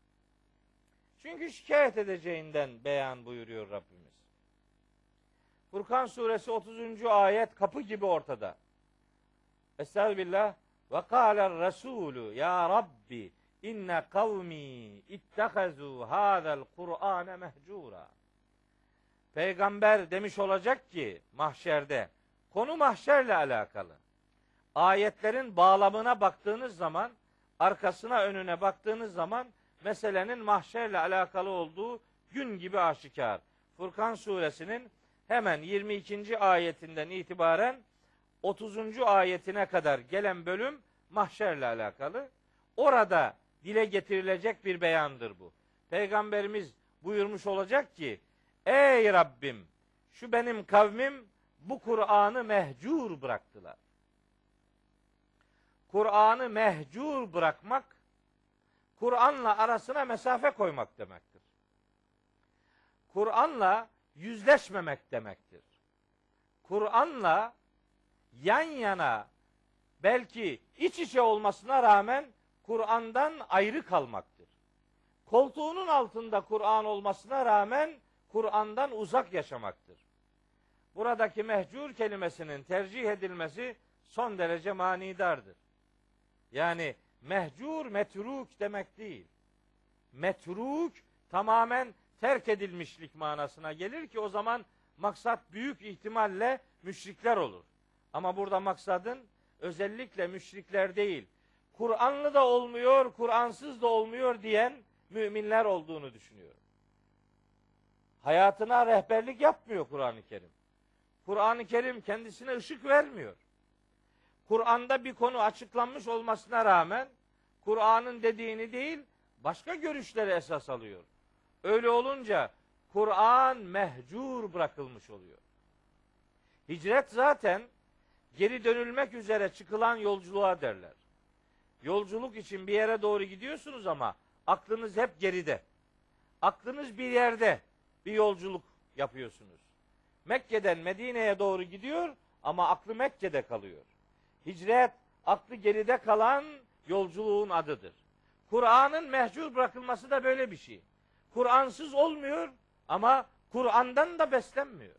Çünkü şikayet edeceğinden beyan buyuruyor Rabbimiz. Furkan suresi 30. ayet kapı gibi ortada. Estağfirullah. Ve kâler rasûlü ya Rabbi inne kavmi ittehazû hâzel Kur'âne mehcûrâ. Peygamber demiş olacak ki mahşerde, konu mahşerle alakalı. Ayetlerin bağlamına baktığınız zaman, arkasına önüne baktığınız zaman meselenin mahşerle alakalı olduğu gün gibi aşikar. Furkan suresinin hemen 22. ayetinden itibaren 30. ayetine kadar gelen bölüm mahşerle alakalı. Orada dile getirilecek bir beyandır bu. Peygamberimiz buyurmuş olacak ki, ey Rabbim, şu benim kavmim bu Kur'an'ı mehcur bıraktılar. Kur'an'ı mehcur bırakmak, Kur'an'la arasına mesafe koymak demektir. Kur'an'la yüzleşmemek demektir. Kur'an'la yan yana, belki iç içe olmasına rağmen Kur'an'dan ayrı kalmaktır. Koltuğunun altında Kur'an olmasına rağmen Kur'an'dan uzak yaşamaktır. Buradaki mehcur kelimesinin tercih edilmesi son derece manidardır. Yani mehcur, metruk demek değil. Metruk tamamen terk edilmişlik manasına gelir ki o zaman maksat büyük ihtimalle müşrikler olur. Ama burada maksadın özellikle müşrikler değil, Kur'anlı da olmuyor, Kur'ansız da olmuyor diyen müminler olduğunu düşünüyorum. Hayatına rehberlik yapmıyor Kur'an-ı Kerim. Kur'an-ı Kerim kendisine ışık vermiyor. Kur'an'da bir konu açıklanmış olmasına rağmen Kur'an'ın dediğini değil, başka görüşleri esas alıyor. Öyle olunca Kur'an mehcur bırakılmış oluyor. Hicret zaten geri dönülmek üzere çıkılan yolculuğa derler. Yolculuk için bir yere doğru gidiyorsunuz ama aklınız hep geride. Aklınız bir yerde, bir yolculuk yapıyorsunuz. Mekke'den Medine'ye doğru gidiyor ama aklı Mekke'de kalıyor. Hicret, aklı geride kalan yolculuğun adıdır. Kur'an'ın mehcur bırakılması da böyle bir şey. Kur'ansız olmuyor ama Kur'an'dan da beslenmiyor.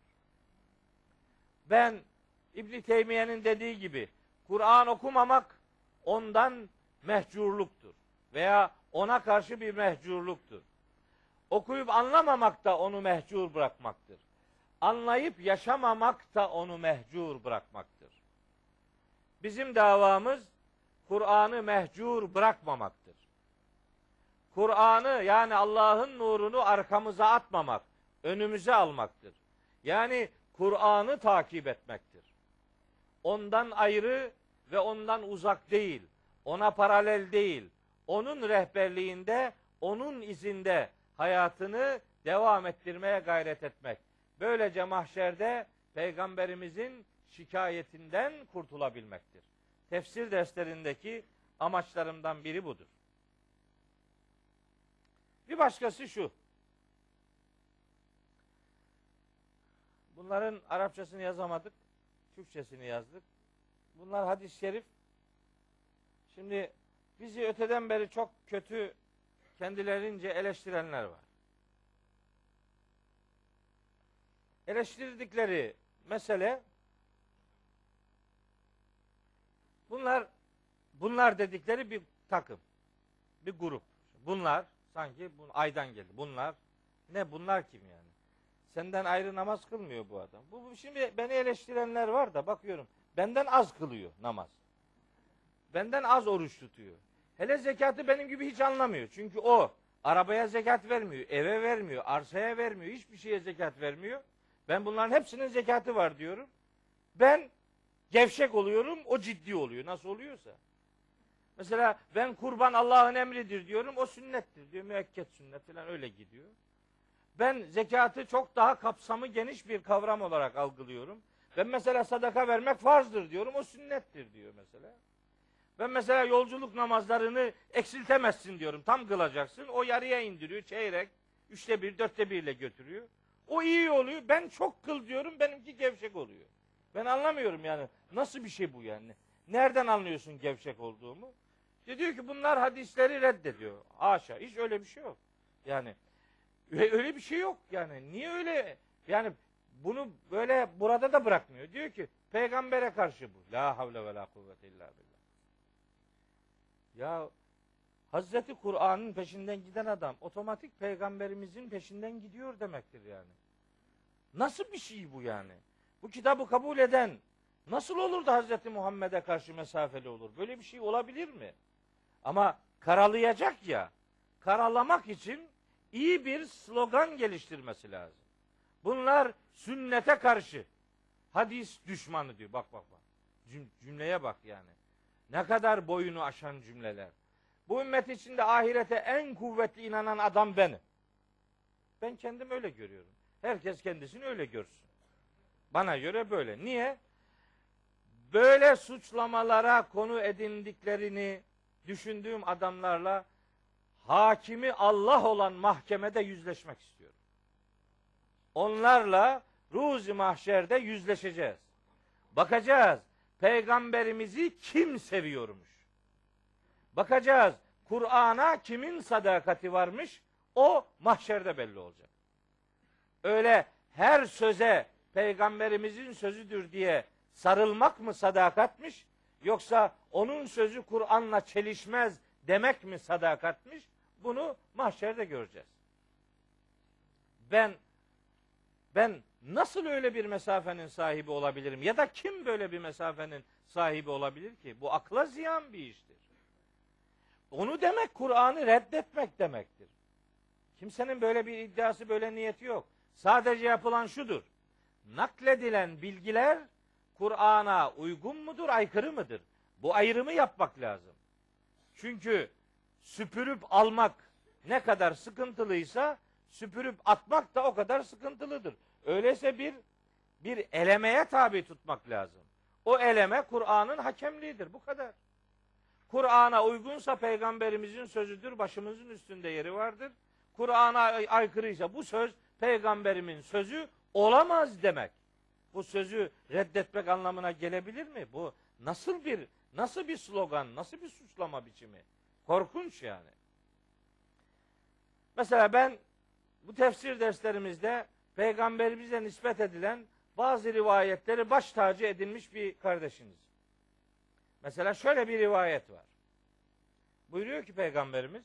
Ben İbn Teymiye'nin dediği gibi Kur'an okumamak ondan mehcurluktur veya ona karşı bir mehcurluktur. Okuyup anlamamak da onu mehcur bırakmaktır. Anlayıp yaşamamak da onu mehcur bırakmaktır. Bizim davamız Kur'an'ı mehcur bırakmamaktır. Kur'an'ı yani Allah'ın nurunu arkamıza atmamak, önümüze almaktır. Yani Kur'an'ı takip etmektir. Ondan ayrı ve ondan uzak değil, ona paralel değil, onun rehberliğinde, onun izinde hayatını devam ettirmeye gayret etmek. Böylece mahşerde Peygamberimizin şikayetinden kurtulabilmektir. Tefsir derslerindeki amaçlarımdan biri budur. Bir başkası şu. Bunların Arapçasını yazamadık, Türkçesini yazdık. Bunlar hadis-i şerif. Şimdi bizi öteden beri çok kötü kendilerince eleştirenler var. Eleştirdikleri mesele bunlar dedikleri bir takım, bir grup. Bunlar sanki aydan geldi. Bunlar kim yani? Senden ayrı namaz kılmıyor bu adam. Şimdi beni eleştirenler var da bakıyorum. Benden az kılıyor namaz. Benden az oruç tutuyor. Hele zekatı benim gibi hiç anlamıyor. Çünkü o arabaya zekat vermiyor, eve vermiyor, arsaya vermiyor, hiçbir şeye zekat vermiyor. Ben bunların hepsinin zekatı var diyorum. Ben gevşek oluyorum, o ciddi oluyor. Nasıl oluyorsa. Mesela ben kurban Allah'ın emridir diyorum, o sünnettir diyor. Müekket sünnet falan öyle gidiyor. Ben zekatı çok daha kapsamı geniş bir kavram olarak algılıyorum. Ben mesela sadaka vermek farzdır diyorum, o sünnettir diyor mesela. Ben mesela yolculuk namazlarını eksiltemezsin diyorum, tam kılacaksın. O yarıya indiriyor, çeyrek, 1/3, 4/1 ile götürüyor. O iyi oluyor, ben çok kıl diyorum, benimki gevşek oluyor. Ben anlamıyorum yani, nasıl bir şey bu yani? Nereden anlıyorsun gevşek olduğumu? Diyor ki bunlar hadisleri reddediyor. Haşa, hiç öyle bir şey yok. Yani Öyle bir şey yok yani. Niye öyle? Yani bunu böyle burada da bırakmıyor. Diyor ki peygambere karşı bu. La havle ve la kuvvete illa billah. Ya Hazreti Kur'an'ın peşinden giden adam otomatik peygamberimizin peşinden gidiyor demektir yani. Nasıl bir şey bu yani? Bu kitabı kabul eden nasıl olur da Hazreti Muhammed'e karşı mesafeli olur? Böyle bir şey olabilir mi? Ama karalayacak ya, karalamak için iyi bir slogan geliştirmesi lazım. Bunlar sünnete karşı hadis düşmanı diyor. Bak. Cümleye bak yani. Ne kadar boyunu aşan cümleler. Bu ümmet içinde ahirete en kuvvetli inanan adam benim. Ben kendim öyle görüyorum. Herkes kendisini öyle görsün. Bana göre böyle. Niye? Böyle suçlamalara konu edindiklerini düşündüğüm adamlarla hakimi Allah olan mahkemede yüzleşmek istiyorum. Onlarla Ruz-i Mahşer'de yüzleşeceğiz. Bakacağız peygamberimizi kim seviyormuş. Bakacağız Kur'an'a kimin sadakati varmış, o mahşerde belli olacak. Öyle her söze peygamberimizin sözüdür diye sarılmak mı sadakatmiş, yoksa onun sözü Kur'an'la çelişmez demek mi sadakatmiş? Bunu mahşerde göreceğiz. Ben nasıl öyle bir mesafenin sahibi olabilirim? Ya da kim böyle bir mesafenin sahibi olabilir ki? Bu akla ziyan bir iştir. Onu demek Kur'an'ı reddetmek demektir. Kimsenin böyle bir iddiası, böyle niyeti yok. Sadece yapılan şudur. Nakledilen bilgiler Kur'an'a uygun mudur, aykırı mıdır? Bu ayrımı yapmak lazım. Çünkü süpürüp almak ne kadar sıkıntılıysa süpürüp atmak da o kadar sıkıntılıdır. Öyleyse bir elemeye tabi tutmak lazım. O eleme Kur'an'ın hakemliğidir. Bu kadar. Kur'an'a uygunsa peygamberimizin sözüdür, başımızın üstünde yeri vardır. Kur'an'a aykırıysa bu söz peygamberimin sözü olamaz demek. Bu sözü reddetmek anlamına gelebilir mi? Bu nasıl bir slogan, nasıl bir suçlama biçimi? Korkunç yani. Mesela ben bu tefsir derslerimizde peygamberimize nispet edilen bazı rivayetleri baş tacı edinmiş bir kardeşiniz. Mesela şöyle bir rivayet var. Buyuruyor ki peygamberimiz,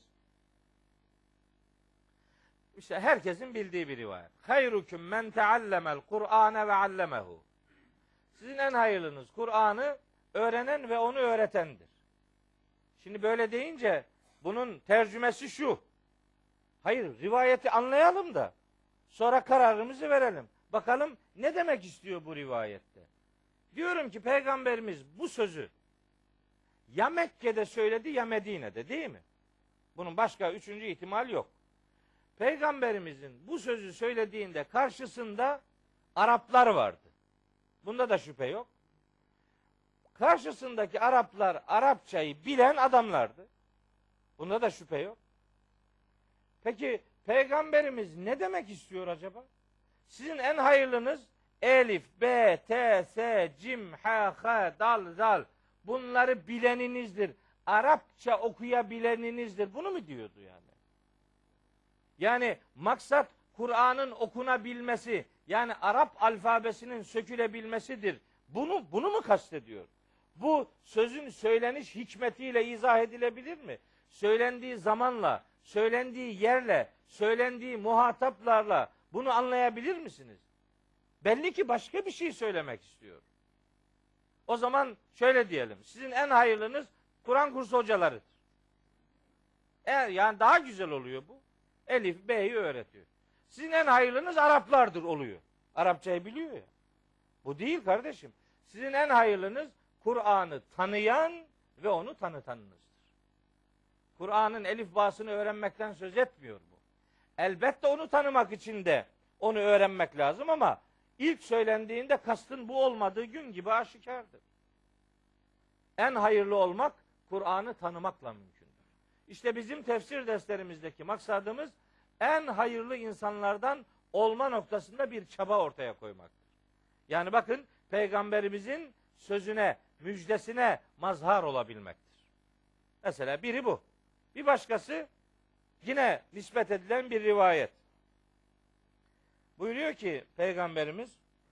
işte herkesin bildiği bir rivayet. Hayrukum men teallemel Kur'ane ve allemehu. Sizin en hayırlınız Kur'an'ı öğrenen ve onu öğretendir. Şimdi böyle deyince bunun tercümesi şu. Hayır, rivayeti anlayalım da sonra kararımızı verelim. Bakalım ne demek istiyor bu rivayette? Diyorum ki peygamberimiz bu sözü ya Mekke'de söyledi ya Medine'de, değil mi? Bunun başka üçüncü ihtimal yok. Peygamberimizin bu sözü söylediğinde karşısında Araplar vardı. Bunda da şüphe yok. Karşısındaki Araplar Arapçayı bilen adamlardı. Bunda da şüphe yok. Peki peygamberimiz ne demek istiyor acaba? Sizin en hayırlınız elif, b, t, s, cim, ha, ha, dal, zal. Bunları bileninizdir. Arapça okuyabileninizdir. Bunu mu diyordu yani? Yani maksat Kur'an'ın okunabilmesi, yani Arap alfabesinin sökülebilmesidir. Bunu mu kastediyor? Bu sözün söyleniş hikmetiyle izah edilebilir mi? Söylendiği zamanla, söylendiği yerle, söylendiği muhataplarla bunu anlayabilir misiniz? Belli ki başka bir şey söylemek istiyor. O zaman şöyle diyelim. Sizin en hayırlınız Kur'an kursu hocalarıdır. Yani daha güzel oluyor bu. Elif, B'yi öğretiyor. Sizin en hayırlınız Araplardır oluyor. Arapçayı biliyor ya. Bu değil kardeşim. Sizin en hayırlınız Kur'an'ı tanıyan ve onu tanıtanınızdır. Kur'an'ın elif basını öğrenmekten söz etmiyor bu. Elbette onu tanımak için de onu öğrenmek lazım ama ilk söylendiğinde kastın bu olmadığı gün gibi aşikardır. En hayırlı olmak Kur'an'ı tanımakla mümkündür. İşte bizim tefsir derslerimizdeki maksadımız en hayırlı insanlardan olma noktasında bir çaba ortaya koymaktır. Yani bakın peygamberimizin sözüne, müjdesine mazhar olabilmektir. Mesela biri bu. Bir başkası yine nispet edilen bir rivayet. Diyor ki Peygamberimiz,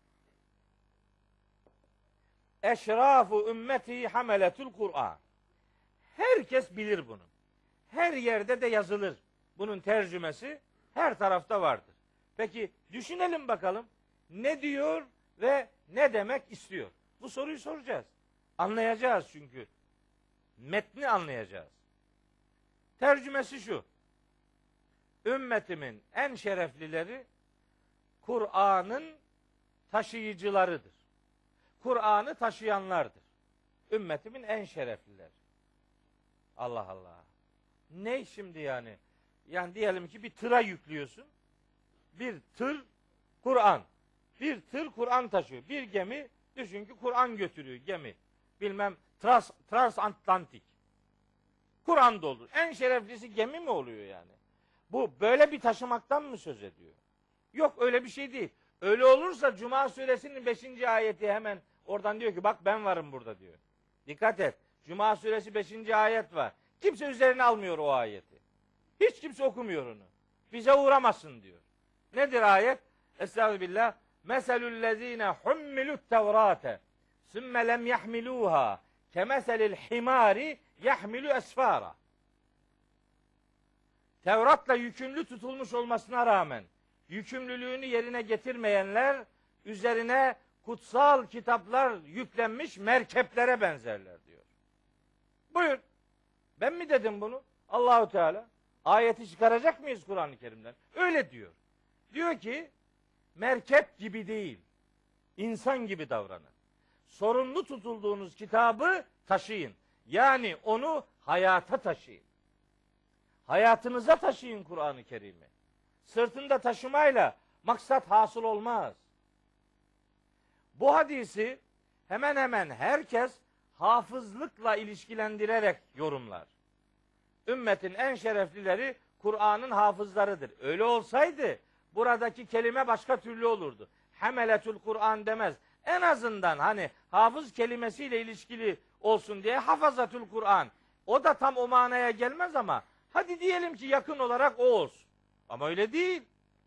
eşrafu ümmeti hameletul Kur'an. Herkes bilir bunu. Her yerde de yazılır. Bunun tercümesi her tarafta vardır. Peki düşünelim bakalım. Ne diyor ve ne demek istiyor? Bu soruyu soracağız. Anlayacağız çünkü. Metni anlayacağız. Tercümesi şu: ümmetimin en şereflileri Kur'an'ın taşıyıcılarıdır. Kur'an'ı taşıyanlardır. Ümmetimin en şereflileri. Allah Allah. Ne şimdi yani? Yani diyelim ki bir tıra yüklüyorsun. Bir tır Kur'an. Bir tır Kur'an taşıyor. Bir gemi düşün ki Kur'an götürüyor gemi. Bilmem transatlantik. Kur'an doldur. En şereflisi gemi mi oluyor yani? Bu böyle bir taşımaktan mı söz ediyor? Yok, öyle bir şey değil. Öyle olursa Cuma suresinin 5. ayeti hemen oradan diyor ki bak ben varım burada diyor. Dikkat et. Cuma suresi 5. ayet var. Kimse üzerine almıyor o ayeti. Hiç kimse okumuyor onu. Bize uğramasın diyor. Nedir ayet? Estağfirullah. Meselüllezine hummilut tevrate sümme lem yahmiluha kemeselil himari yahmilu esfara. Tevrat'la yükümlü tutulmuş olmasına rağmen yükümlülüğünü yerine getirmeyenler üzerine kutsal kitaplar yüklenmiş merkeplere benzerler diyor. Buyur. Ben mi dedim bunu? Allahu Teala. Ayeti çıkaracak mıyız Kur'an-ı Kerim'den? Öyle diyor. Diyor ki merkep gibi değil, insan gibi davranın. Sorumlu tutulduğunuz kitabı taşıyın. Yani onu hayata taşıyın. Hayatınıza taşıyın Kur'an-ı Kerim'i. Sırtında taşımayla maksat hasıl olmaz. Bu hadisi hemen hemen herkes hafızlıkla ilişkilendirerek yorumlar. Ümmetin en şereflileri Kur'an'ın hafızlarıdır. Öyle olsaydı buradaki kelime başka türlü olurdu. Hemeletül Kur'an demez. En azından hani hafız kelimesiyle ilişkili olsun diye hafazatül Kur'an. O da tam o manaya gelmez ama hadi diyelim ki yakın olarak o olsun. Ama öyle değil.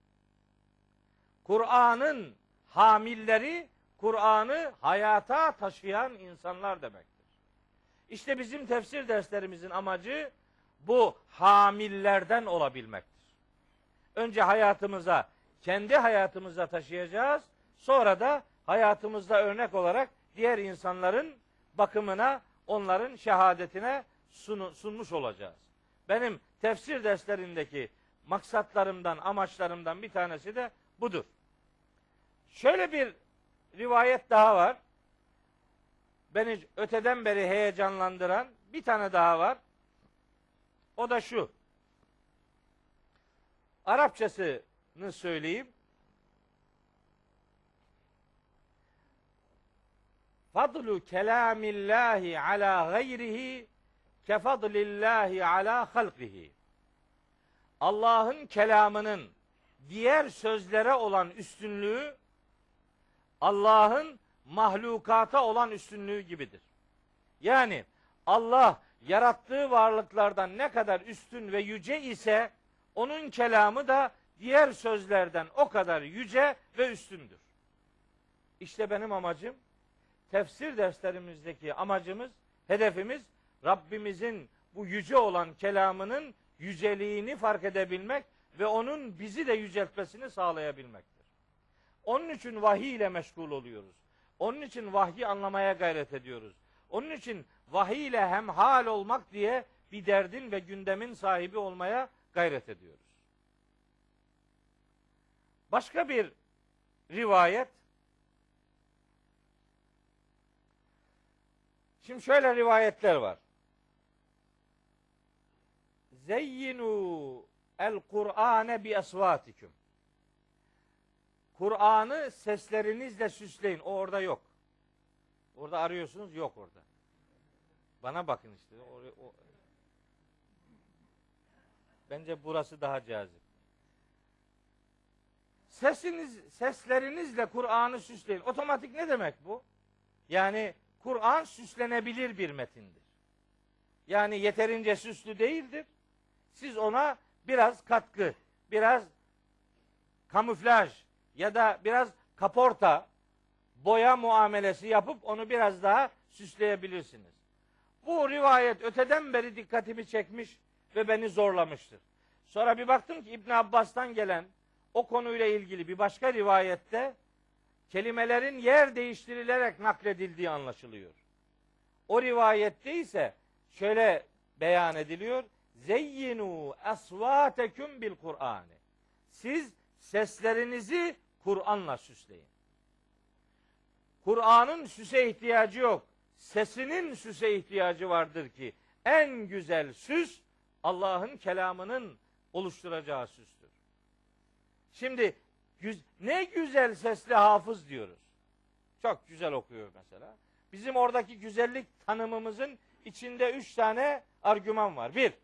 Kur'an'ın hamilleri, Kur'an'ı hayata taşıyan insanlar demektir. İşte bizim tefsir derslerimizin amacı bu hamillerden olabilmektir. Önce hayatımıza, kendi hayatımıza taşıyacağız. Sonra da hayatımızda örnek olarak diğer insanların bakımına, onların şehadetine sunmuş olacağız. Benim tefsir derslerindeki maksatlarımdan, amaçlarımdan bir tanesi de budur. Şöyle bir rivayet daha var. Beni öteden beri heyecanlandıran bir tane daha var. O da şu. Arapçasını söyleyeyim. Fadlu kelamillahi ala gayrihi kefadlillahi ala halqihi. Allah'ın kelamının diğer sözlere olan üstünlüğü Allah'ın mahlukata olan üstünlüğü gibidir. Yani Allah yarattığı varlıklardan ne kadar üstün ve yüce ise onun kelamı da diğer sözlerden o kadar yüce ve üstündür. İşte benim amacım, tefsir derslerimizdeki amacımız, hedefimiz Rabbimizin bu yüce olan kelamının yüceliğini fark edebilmek ve onun bizi de yüceltmesini sağlayabilmektir. Onun için vahiy ile meşgul oluyoruz. Onun için vahyi anlamaya gayret ediyoruz. Onun için vahiy ile hemhal olmak diye bir derdin ve gündemin sahibi olmaya gayret ediyoruz. Başka bir rivayet. Şimdi şöyle rivayetler var. Zeyyinu el Kur'ane bi esvatikum. Kur'an'ı seslerinizle süsleyin. O orada yok. Orada arıyorsunuz, yok orada. Bana bakın işte. Bence burası daha cazip. Seslerinizle Kur'an'ı süsleyin. Otomatik ne demek bu? Yani Kur'an süslenebilir bir metindir. Yani yeterince süslü değildir. Siz ona biraz katkı, biraz kamuflaj ya da biraz kaporta, boya muamelesi yapıp onu biraz daha süsleyebilirsiniz. Bu rivayet öteden beri dikkatimi çekmiş ve beni zorlamıştır. Sonra bir baktım ki İbn Abbas'tan gelen o konuyla ilgili bir başka rivayette kelimelerin yer değiştirilerek nakledildiği anlaşılıyor. O rivayette ise şöyle beyan ediliyor. Zeyyinu asvateküm bil Kur'an. Siz seslerinizi Kur'an'la süsleyin. Kur'an'ın süse ihtiyacı yok. Sesinin süse ihtiyacı vardır ki en güzel süs Allah'ın kelamının oluşturacağı süstür. Şimdi ne güzel sesli hafız diyoruz. Çok güzel okuyor mesela. Bizim oradaki güzellik tanımımızın içinde 3 tane argüman var. 1,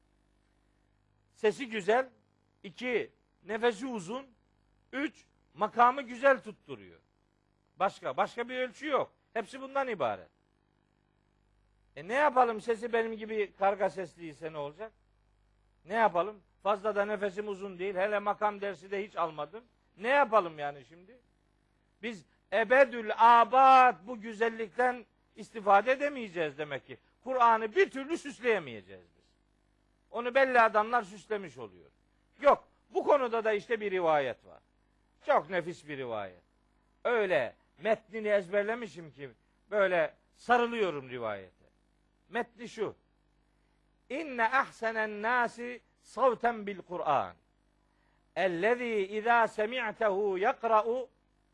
sesi güzel. 2, nefesi uzun. 3, makamı güzel tutturuyor. Başka bir ölçü yok. Hepsi bundan ibaret. Ne yapalım, sesi benim gibi karga sesliyse ne olacak? Ne yapalım? Fazla da nefesim uzun değil. Hele makam dersi de hiç almadım. Ne yapalım yani şimdi? Biz ebedül abad bu güzellikten istifade edemeyeceğiz demek ki. Kur'an'ı bir türlü süsleyemeyeceğiz biz. Onu belli adamlar süslemiş oluyor. Yok. Bu konuda da işte bir rivayet var. Çok nefis bir rivayet. Öyle metnini ezberlemişim ki böyle sarılıyorum rivayete. Metni şu. İnne ahsenen nasi savten bil Kur'an. Ellezî izâ semi'tehu yakra'u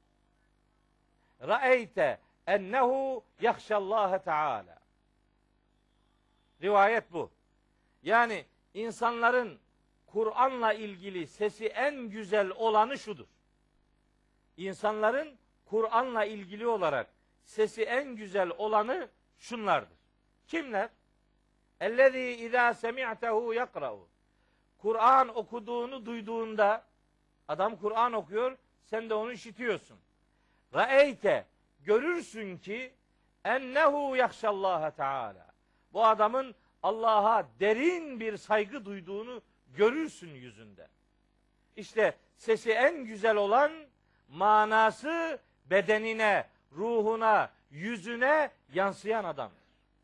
ra'eyte ennehu yahşallâhe teâlâ. Rivayet bu. Yani insanların Kur'an'la ilgili sesi en güzel olanı şudur. İnsanların Kur'an'la ilgili olarak sesi en güzel olanı şunlardır. Kimler? Ellezî izâ semi'tehu yakra'u. Kur'an okuduğunu duyduğunda, adam Kur'an okuyor, sen de onu işitiyorsun. Ra'eyte, görürsün ki ennehu yahşallâhe teâlâ. Bu adamın Allah'a derin bir saygı duyduğunu görürsün yüzünde. İşte sesi en güzel olan, manası bedenine, ruhuna, yüzüne yansıyan adamdır.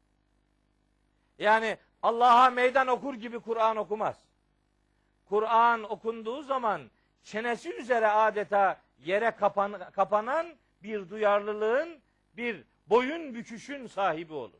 Yani Allah'a meydan okur gibi Kur'an okumaz. Kur'an okunduğu zaman çenesi üzere adeta yere kapanan bir duyarlılığın, bir boyun büküşün sahibi olur.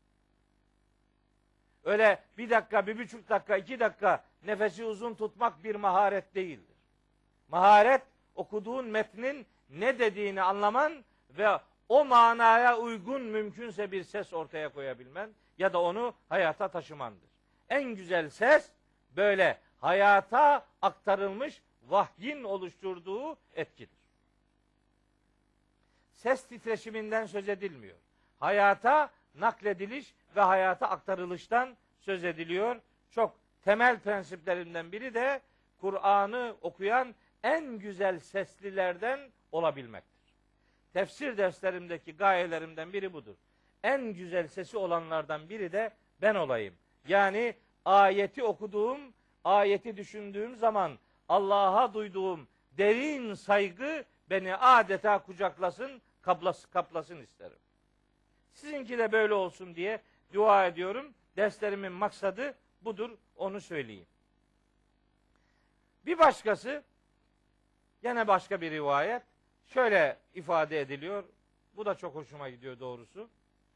Öyle 1 dakika, 1,5 dakika, 2 dakika nefesi uzun tutmak bir maharet değildir. Maharet, okuduğun metnin ne dediğini anlaman ve o manaya uygun mümkünse bir ses ortaya koyabilmen ya da onu hayata taşımandır. En güzel ses böyle hayata aktarılmış vahyin oluşturduğu etkidir. Ses titreşiminden söz edilmiyor. Hayata naklediliş ve hayata aktarılıştan söz ediliyor. Çok temel prensiplerinden biri de Kur'an'ı okuyan en güzel seslilerden olabilmektir. Tefsir derslerimdeki gayelerimden biri budur. En güzel sesi olanlardan biri de ben olayım. Yani ayeti okuduğum, ayeti düşündüğüm zaman Allah'a duyduğum derin saygı beni adeta kucaklasın, kaplasın isterim. Sizinki de böyle olsun diye dua ediyorum. Derslerimin maksadı budur, onu söyleyeyim. Bir başkası, gene başka bir rivayet, şöyle ifade ediliyor. Bu da çok hoşuma gidiyor doğrusu.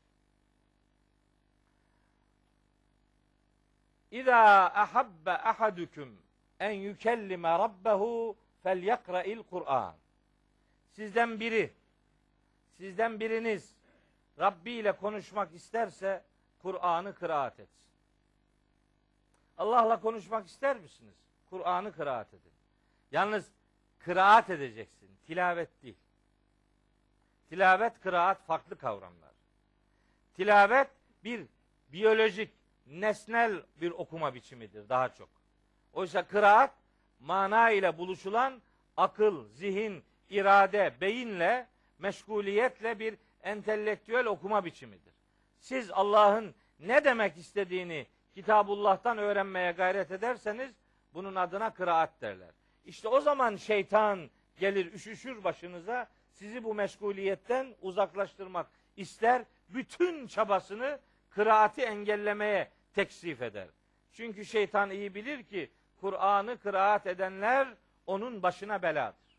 İzâ ahabbe ahadukum en yükellime rabbehu felyakra'il Kur'an. Sizden biriniz Rabbi ile konuşmak isterse Kur'an'ı kıraat etsin. Allah'la konuşmak ister misiniz? Kur'an'ı kıraat edin. Yalnız kıraat edeceksin, tilavet değil. Tilavet, kıraat farklı kavramlar. Tilavet bir biyolojik, nesnel bir okuma biçimidir daha çok. Oysa kıraat, mana ile buluşulan akıl, zihin, irade, beyinle, meşguliyetle bir entelektüel okuma biçimidir. Siz Allah'ın ne demek istediğini Kitabullah'tan öğrenmeye gayret ederseniz bunun adına kıraat derler. İşte o zaman şeytan gelir üşüşür başınıza, sizi bu meşguliyetten uzaklaştırmak ister, bütün çabasını kıraati engellemeye teksif eder. Çünkü şeytan iyi bilir ki Kur'an'ı kıraat edenler onun başına beladır.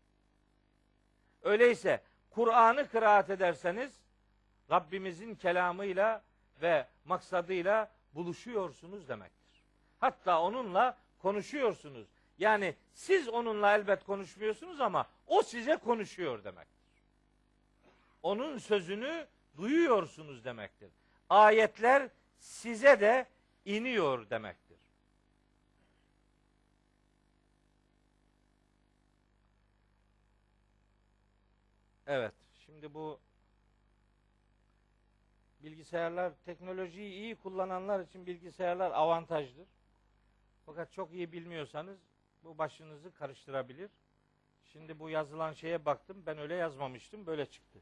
Öyleyse Kur'an'ı kıraat ederseniz Rabbimizin kelamıyla ve maksadıyla buluşuyorsunuz demektir. Hatta onunla konuşuyorsunuz. Yani siz onunla elbet konuşmuyorsunuz ama o size konuşuyor demektir. Onun sözünü duyuyorsunuz demektir. Ayetler size de iniyor demektir. Evet, şimdi bu bilgisayarlar, teknolojiyi iyi kullananlar için bilgisayarlar avantajdır. Fakat çok iyi bilmiyorsanız bu başınızı karıştırabilir. Şimdi bu yazılan şeye baktım, ben öyle yazmamıştım, böyle çıktı.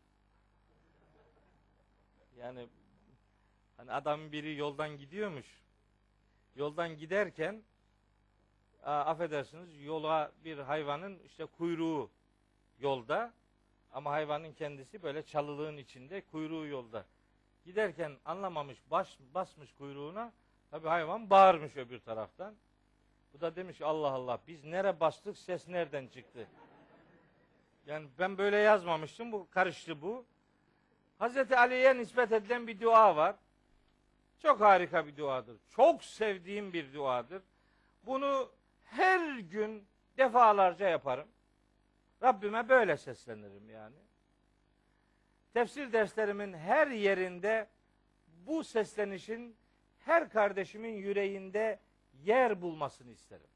Yani hani adamın biri yoldan gidiyormuş. Yoldan giderken affedersiniz, yola bir hayvanın işte kuyruğu yolda ama hayvanın kendisi böyle çalılığın içinde, kuyruğu yolda. Giderken anlamamış, basmış kuyruğuna. Tabii hayvan bağırmış öbür taraftan. Bu da demiş Allah Allah, biz nereye bastık, ses nereden çıktı? Yani ben böyle yazmamıştım, bu karıştı bu. Hazreti Ali'ye nispet edilen bir dua var. Çok harika bir duadır. Çok sevdiğim bir duadır. Bunu her gün defalarca yaparım. Rabbime böyle seslenirim yani. Tefsir derslerimin her yerinde bu seslenişin her kardeşimin yüreğinde yer bulmasını isterim.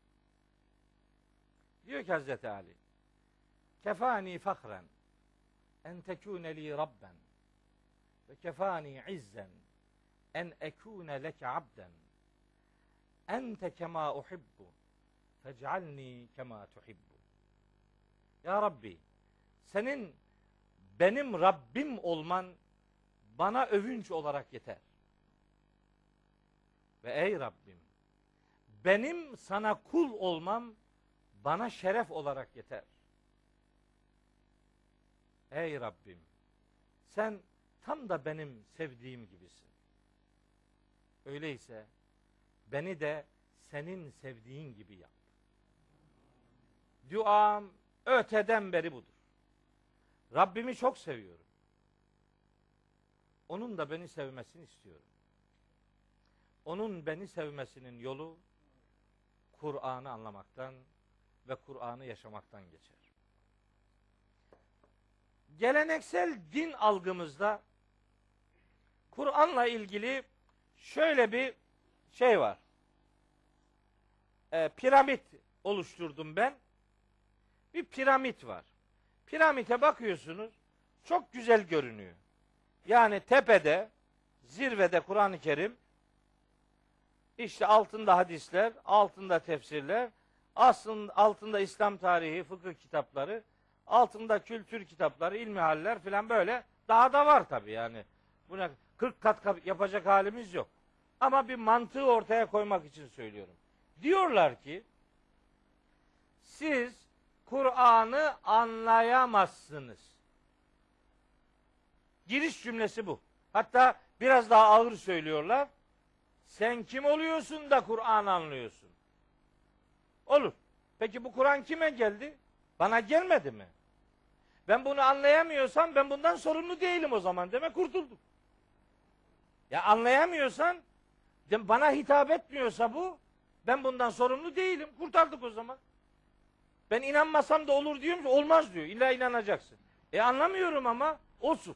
Diyor ki Hazreti Ali, kefani fahren en tekune li rabben ve kefani izzen en ekune leke abden ente kema uhibbu fec'alni kema tuhibbu. Ya Rabbi, senin benim Rabbim olman bana övünç olarak yeter. Ve ey Rabbim, benim sana kul olmam bana şeref olarak yeter. Ey Rabbim, sen tam da benim sevdiğim gibisin. Öyleyse beni de senin sevdiğin gibi yap. Duam öteden beri budur. Rabbimi çok seviyorum. Onun da beni sevmesini istiyorum. Onun beni sevmesinin yolu Kur'an'ı anlamaktan ve Kur'an'ı yaşamaktan geçer. Geleneksel din algımızda Kur'an'la ilgili şöyle bir şey var. Piramit oluşturdum ben. Bir piramit var. Piramite bakıyorsunuz, çok güzel görünüyor. Yani tepede, zirvede Kur'an-ı Kerim, işte altında hadisler, altında tefsirler, aslında altında İslam tarihi, fıkıh kitapları, altında kültür kitapları, ilmihaller filan böyle. Daha da var tabii yani. Buna 40 kat yapacak halimiz yok. Ama bir mantığı ortaya koymak için söylüyorum. Diyorlar ki, siz Kur'an'ı anlayamazsınız. Giriş cümlesi bu. Hatta biraz daha ağır söylüyorlar. Sen kim oluyorsun da Kur'an anlıyorsun? Olur. Peki bu Kur'an kime geldi? Bana gelmedi mi? Ben bunu anlayamıyorsam ben bundan sorumlu değilim o zaman. Demek kurtuldum. Ya anlayamıyorsan, bana hitap etmiyorsa bu, ben bundan sorumlu değilim. Kurtardık o zaman. Ben inanmasam da olur diyorum ki olmaz diyor. İlla inanacaksın. Anlamıyorum ama olsun.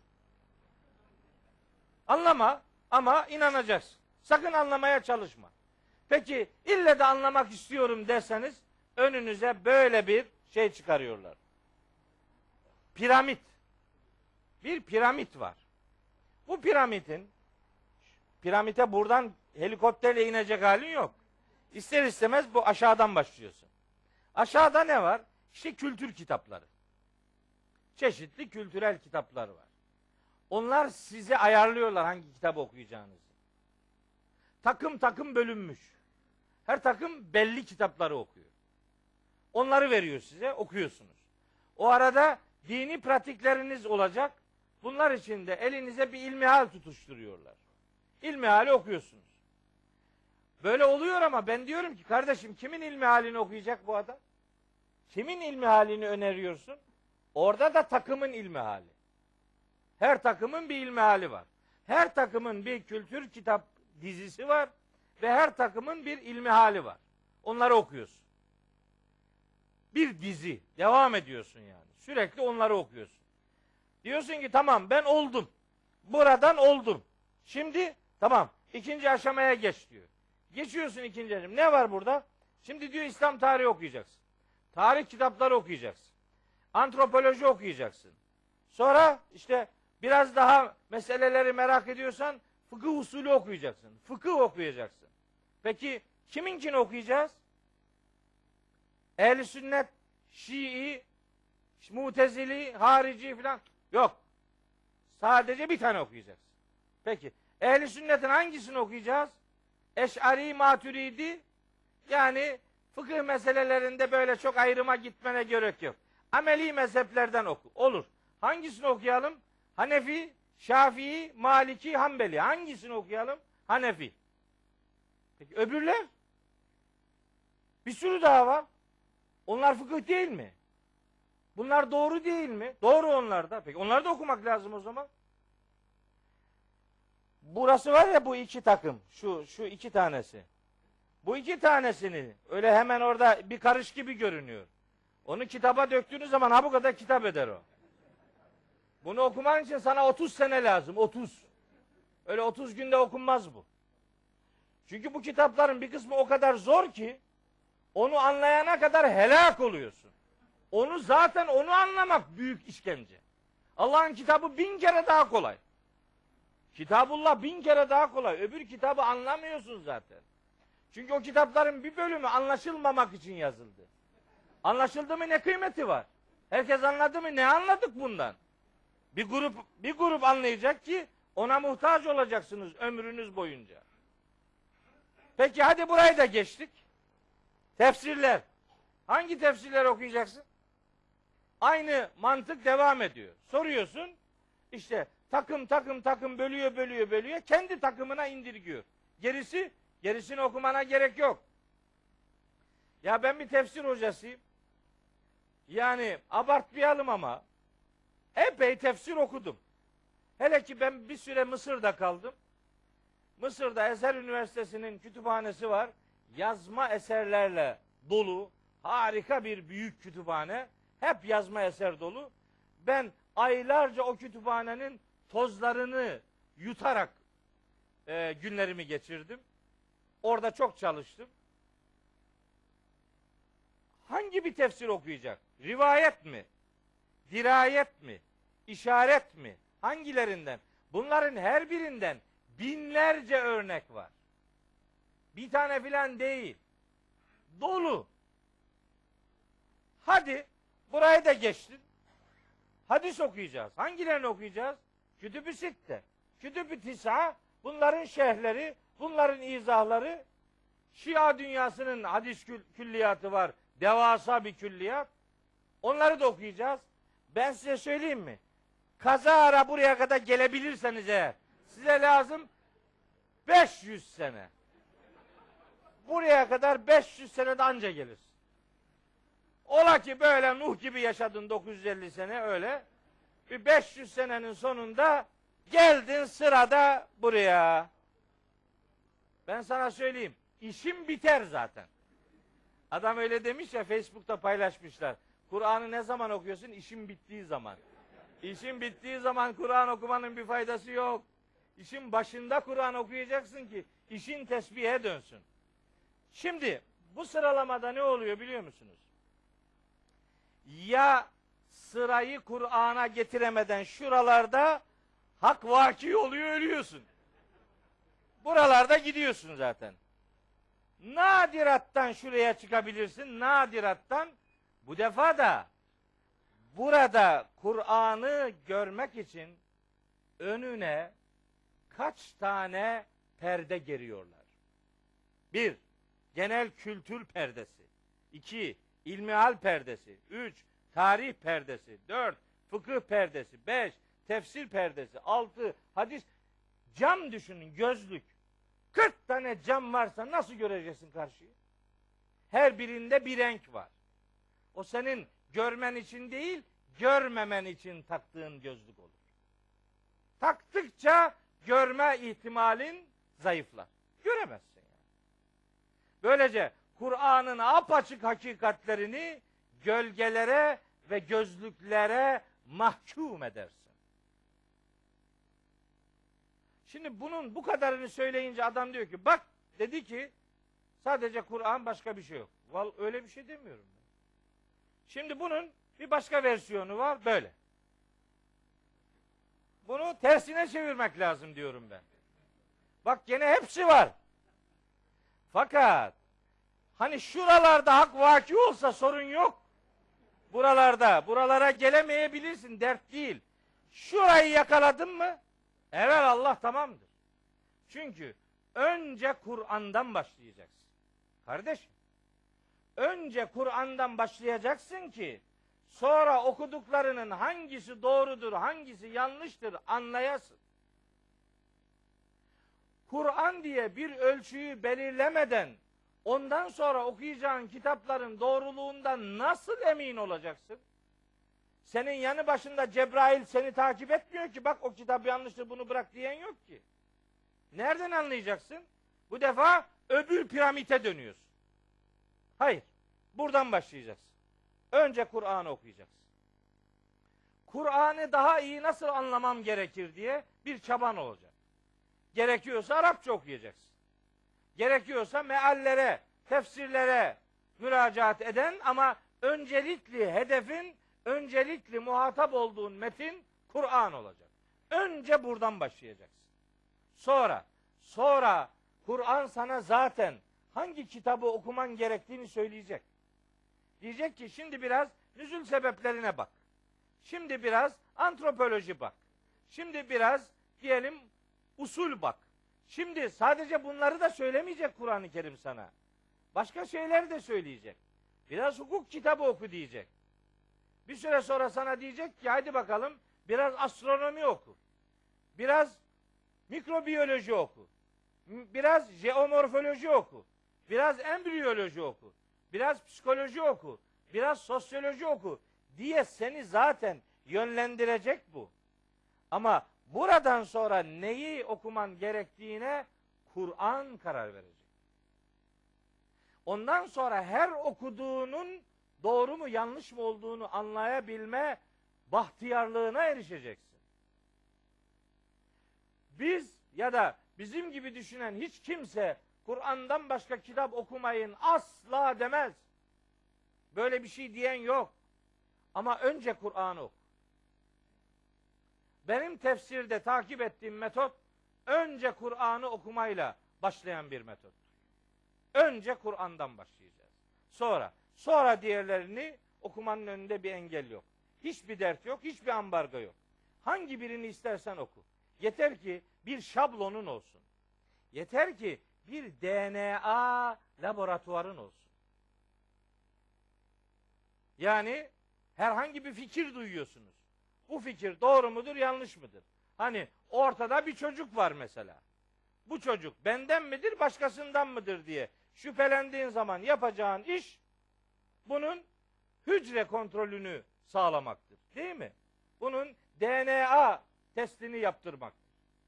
Anlama ama inanacaksın. Sakın anlamaya çalışma. Peki ille de anlamak istiyorum derseniz önünüze böyle bir şey çıkarıyorlar. Piramit. Bir piramit var. Bu piramite buradan helikopterle inecek halin yok. İster istemez bu aşağıdan başlıyorsun. Aşağıda ne var? İşte kültür kitapları. Çeşitli kültürel kitaplar var. Onlar size ayarlıyorlar hangi kitabı okuyacağınızı. Takım takım bölünmüş. Her takım belli kitapları okuyor. Onları veriyor size, okuyorsunuz. O arada dini pratikleriniz olacak. Bunlar için de elinize bir ilmihal tutuşturuyorlar. İlmihali okuyorsunuz. Böyle oluyor ama ben diyorum ki kardeşim kimin ilmihalini okuyacak bu adam? Kimin ilmihalini öneriyorsun? Orada da takımın ilmihali. Her takımın bir ilmihali var. Her takımın bir kültür kitap dizisi var ve her takımın bir ilmihali var. Onları okuyorsun. Bir dizi. Devam ediyorsun yani. Sürekli onları okuyorsun. Diyorsun ki tamam ben oldum. Buradan oldum. Şimdi tamam ikinci aşamaya geç diyor. Geçiyorsun ikinci aşamaya. Ne var burada? Şimdi diyor İslam tarihi okuyacaksın. Tarih kitapları okuyacaksın. Antropoloji okuyacaksın. Sonra işte biraz daha meseleleri merak ediyorsan fıkıh usulü okuyacaksın. Fıkıh okuyacaksın. Peki kiminkini okuyacağız? Ehl-i sünnet, Şii, Mutezili, Harici falan. Yok. Sadece bir tane okuyacaksın. Peki. Ehl-i sünnetin hangisini okuyacağız? Eş'ari, Maturidi. Yani fıkıh meselelerinde böyle çok ayrıma gitmene gerek yok. Ameli mezheplerden oku. Olur. Hangisini okuyalım? Hanefi, Şafii, Maliki, Hanbeli. Hangisini okuyalım? Hanefi. Peki öbürler? Bir sürü daha var. Onlar fıkıh değil mi? Bunlar doğru değil mi? Doğru onlar da. Peki onları da okumak lazım o zaman. Burası var ya bu iki takım. Şu iki tanesi. Bu iki tanesini öyle hemen orada bir karış gibi görünüyor. Onu kitaba döktüğünüz zaman ha bu kadar kitap eder o. Bunu okuman için sana 30 sene lazım. 30. Öyle 30 günde okunmaz bu. Çünkü bu kitapların bir kısmı o kadar zor ki onu anlayana kadar helak oluyorsun. Onu anlamak büyük işkence. Allah'ın kitabı 1000 kere daha kolay. Kitabullah 1000 kere daha kolay. Öbür kitabı anlamıyorsun zaten. Çünkü o kitapların bir bölümü anlaşılmamak için yazıldı. Anlaşıldı mı ne kıymeti var? Herkes anladı mı ne anladık bundan? Bir grup anlayacak ki ona muhtaç olacaksınız ömrünüz boyunca. Peki hadi burayı da geçtik. Tefsirler. Hangi tefsirler okuyacaksın? Aynı mantık devam ediyor. Soruyorsun. İşte takım bölüyor. Kendi takımına indirgiyor. Gerisini okumana gerek yok. Ya ben bir tefsir hocasıyım. Yani abartmayalım ama epey tefsir okudum. Hele ki ben bir süre Mısır'da kaldım. Mısır'da Eser Üniversitesi'nin kütüphanesi var. Yazma eserlerle dolu. Harika bir büyük kütüphane. Hep yazma eser dolu. Ben aylarca o kütüphanenin tozlarını yutarak günlerimi geçirdim. Orada çok çalıştım. Hangi bir tefsir okuyacak? Rivayet mi? Dirayet mi? İşaret mi? Hangilerinden? Bunların her birinden binlerce örnek var. Bir tane filan değil. Dolu. Hadi burayı da geçtin. Hadis okuyacağız. Hangilerini okuyacağız? Kütüb-i Sitte. Kütüb-i Tisa, bunların şerhleri, bunların izahları. Şia dünyasının hadis külliyatı var. Devasa bir külliyat. Onları da okuyacağız. Ben size söyleyeyim mi? Kazara buraya kadar gelebilirseniz eğer, size lazım 500 sene. Buraya kadar 500 senede anca gelir. Ola ki böyle Nuh gibi yaşadın 950 sene öyle. Bir 500 senenin sonunda geldin sırada buraya. Ben sana söyleyeyim. İşim biter zaten. Adam öyle demiş ya, Facebook'ta paylaşmışlar. Kur'an'ı ne zaman okuyorsun? İşim bittiği zaman. İşin bittiği zaman Kur'an okumanın bir faydası yok. İşin başında Kur'an okuyacaksın ki işin tesbihe dönsün. Şimdi bu sıralamada ne oluyor biliyor musunuz? Ya sırayı Kur'an'a getiremeden şuralarda hak vaki oluyor, ölüyorsun. Buralarda gidiyorsun zaten. Nadirattan şuraya çıkabilirsin. Nadirattan. Bu defa da burada Kur'an'ı görmek için önüne kaç tane perde geriyorlar? 1. Genel kültür perdesi. 2. İlmihal perdesi. 3. tarih perdesi, 4 fıkıh perdesi, 5 tefsir perdesi, 6 hadis. Cam düşünün, gözlük. 40 tane cam varsa nasıl göreceksin karşıyı? Her birinde bir renk var. O senin görmen için değil, görmemen için taktığın gözlük olur. Taktıkça görme ihtimalin zayıflar. Göremezsin yani. Böylece Kur'an'ın apaçık hakikatlerini gölgelere ve gözlüklere mahkum edersin. Şimdi bunun bu kadarını söyleyince adam diyor ki bak dedi ki sadece Kur'an, başka bir şey yok. Vallahi öyle bir şey demiyorum ben. Şimdi bunun bir başka versiyonu var böyle. Bunu tersine çevirmek lazım diyorum ben. Bak gene hepsi var. Fakat hani şuralarda hak vaki olsa sorun yok. Buralara gelemeyebilirsin, dert değil. Şurayı yakaladın mı? Evet, Allah tamamdır. Çünkü önce Kur'an'dan başlayacaksın. Kardeşim, önce Kur'an'dan başlayacaksın ki sonra okuduklarının hangisi doğrudur, hangisi yanlıştır anlayasın. Kur'an diye bir ölçüyü belirlemeden ondan sonra okuyacağın kitapların doğruluğundan nasıl emin olacaksın? Senin yanı başında Cebrail seni takip etmiyor ki bak o kitap yanlıştır bunu bırak diyen yok ki. Nereden anlayacaksın? Bu defa öbür piramite dönüyorsun. Hayır. Buradan başlayacaksın. Önce Kur'an'ı okuyacaksın. Kur'an'ı daha iyi nasıl anlamam gerekir diye bir çaban olacak. Gerekiyorsa Arapça okuyacaksın. Gerekiyorsa meallere, tefsirlere müracaat eden ama öncelikli muhatap olduğun metin Kur'an olacak. Önce buradan başlayacaksın. Sonra Kur'an sana zaten hangi kitabı okuman gerektiğini söyleyecek. Diyecek ki şimdi biraz nüzul sebeplerine bak. Şimdi biraz antropoloji bak. Şimdi biraz diyelim usul bak. Şimdi sadece bunları da söylemeyecek Kur'an-ı Kerim sana. Başka şeyler de söyleyecek. Biraz hukuk kitabı oku diyecek. Bir süre sonra sana diyecek ki hadi bakalım biraz astronomi oku. Biraz mikrobiyoloji oku. Biraz jeomorfoloji oku. Biraz embriyoloji oku. Biraz psikoloji oku. Biraz sosyoloji oku diye seni zaten yönlendirecek bu. Ama buradan sonra neyi okuman gerektiğine Kur'an karar verecek. Ondan sonra her okuduğunun doğru mu yanlış mı olduğunu anlayabilme bahtiyarlığına erişeceksin. Biz ya da bizim gibi düşünen hiç kimse Kur'an'dan başka kitap okumayın asla demez. Böyle bir şey diyen yok. Ama önce Kur'an'ı oku. Benim tefsirde takip ettiğim metot önce Kur'an'ı okumayla başlayan bir metottur. Önce Kur'an'dan başlayacağız. Sonra diğerlerini okumanın önünde bir engel yok. Hiçbir dert yok, hiçbir ambargo yok. Hangi birini istersen oku. Yeter ki bir şablonun olsun. Yeter ki bir DNA laboratuvarın olsun. Yani herhangi bir fikir duyuyorsunuz. Bu fikir doğru mudur, yanlış mıdır? Hani ortada bir çocuk var mesela. Bu çocuk benden midir, başkasından mıdır diye şüphelendiğin zaman yapacağın iş bunun hücre kontrolünü sağlamaktır. Değil mi? Bunun DNA testini yaptırmaktır.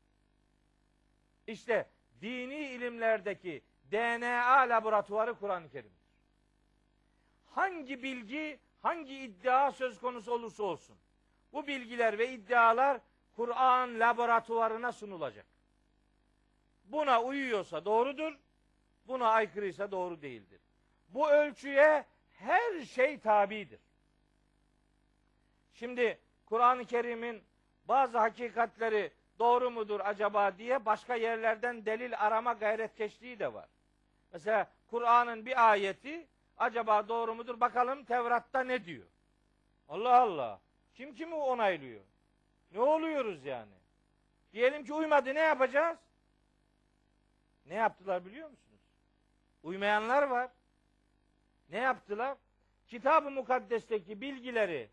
İşte dini ilimlerdeki DNA laboratuvarı Kur'an-ı Kerim'dir. Hangi bilgi, hangi iddia söz konusu olursa olsun, bu bilgiler ve iddialar Kur'an laboratuvarına sunulacak. Buna uyuyorsa doğrudur, buna aykırıysa doğru değildir. Bu ölçüye her şey tabidir. Şimdi Kur'an-ı Kerim'in bazı hakikatleri doğru mudur acaba diye başka yerlerden delil arama gayretkeşliği de var. Mesela Kur'an'ın bir ayeti acaba doğru mudur bakalım Tevrat'ta ne diyor? Allah Allah. Kim kimi onaylıyor? Ne oluyoruz yani? Diyelim ki uymadı, ne yapacağız? Ne yaptılar biliyor musunuz? Uymayanlar var. Ne yaptılar? Kitab-ı Mukaddes'teki bilgileri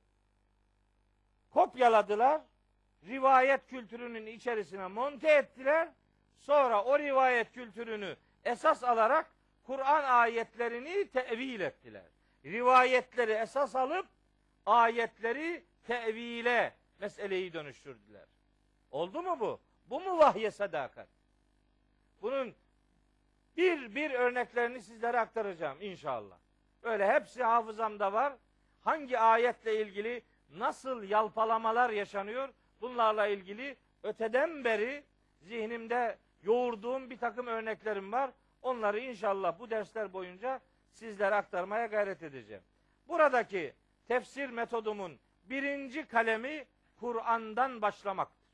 kopyaladılar, rivayet kültürünün içerisine monte ettiler. Sonra o rivayet kültürünü esas alarak Kur'an ayetlerini tevil ettiler. Rivayetleri esas alıp ayetleri tevile meseleyi dönüştürdüler. Oldu mu bu? Bu mu vahye sadakat? Bunun bir örneklerini sizlere aktaracağım inşallah. Öyle hepsi hafızamda var. Hangi ayetle ilgili nasıl yalpalamalar yaşanıyor? Bunlarla ilgili öteden beri zihnimde yoğurduğum bir takım örneklerim var. Onları inşallah bu dersler boyunca sizlere aktarmaya gayret edeceğim. Buradaki tefsir metodumun birinci kalemi Kur'an'dan başlamaktır.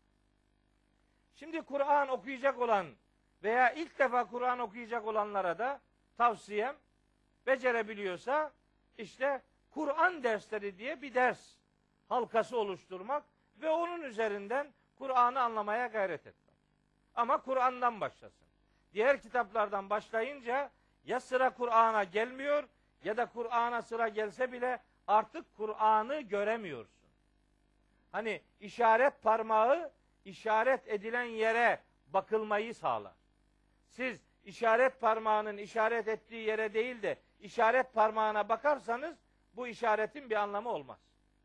Şimdi Kur'an okuyacak olan veya ilk defa Kur'an okuyacak olanlara da tavsiyem, becerebiliyorsa işte Kur'an dersleri diye bir ders halkası oluşturmak ve onun üzerinden Kur'an'ı anlamaya gayret etmek. Ama Kur'an'dan başlasın. Diğer kitaplardan başlayınca ya sıra Kur'an'a gelmiyor ya da Kur'an'a sıra gelse bile artık Kur'an'ı göremiyorsun. Hani işaret parmağı işaret edilen yere bakılmayı sağlar. Siz işaret parmağının işaret ettiği yere değil de işaret parmağına bakarsanız bu işaretin bir anlamı olmaz.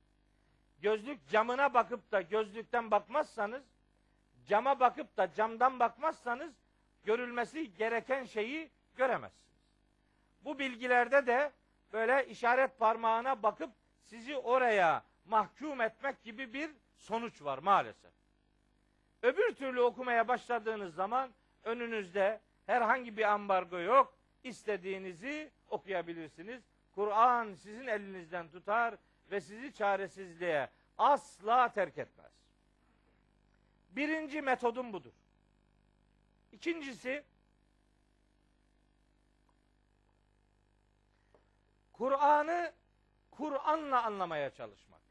Gözlük camına bakıp da gözlükten bakmazsanız, cama bakıp da camdan bakmazsanız görülmesi gereken şeyi göremezsiniz. Bu bilgilerde de böyle işaret parmağına bakıp sizi oraya mahkum etmek gibi bir sonuç var maalesef. Öbür türlü okumaya başladığınız zaman önünüzde herhangi bir ambargo yok. İstediğinizi okuyabilirsiniz. Kur'an sizin elinizden tutar ve sizi çaresizliğe asla terk etmez. Birinci metodum budur. İkincisi, Kur'an'ı Kur'an'la anlamaya çalışmak.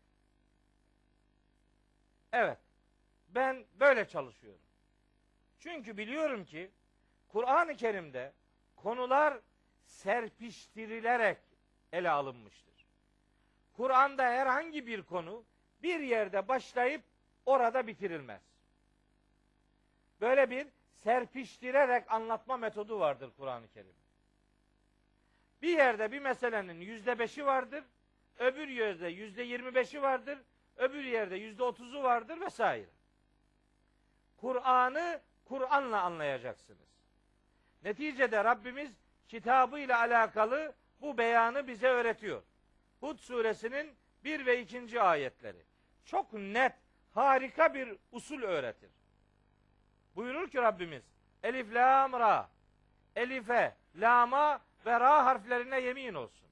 Evet, ben böyle çalışıyorum. Çünkü biliyorum ki Kur'an-ı Kerim'de konular serpiştirilerek ele alınmıştır. Kur'an'da herhangi bir konu bir yerde başlayıp orada bitirilmez. Böyle bir serpiştirerek anlatma metodu vardır Kur'an-ı Kerim. Bir yerde bir meselenin %5'i vardır, öbür yerde %25'i vardır, öbür yerde %30'u vardır vesaire. Kur'an'ı Kur'an'la anlayacaksınız. Neticede Rabbimiz kitabıyla alakalı bu beyanı bize öğretiyor. Hud suresinin 1 ve 2. ayetleri. Çok net, harika bir usul öğretir. Buyurur ki Rabbimiz, Elif, Lam, Ra. Elife, Lam'a ve Ra harflerine yemin olsun.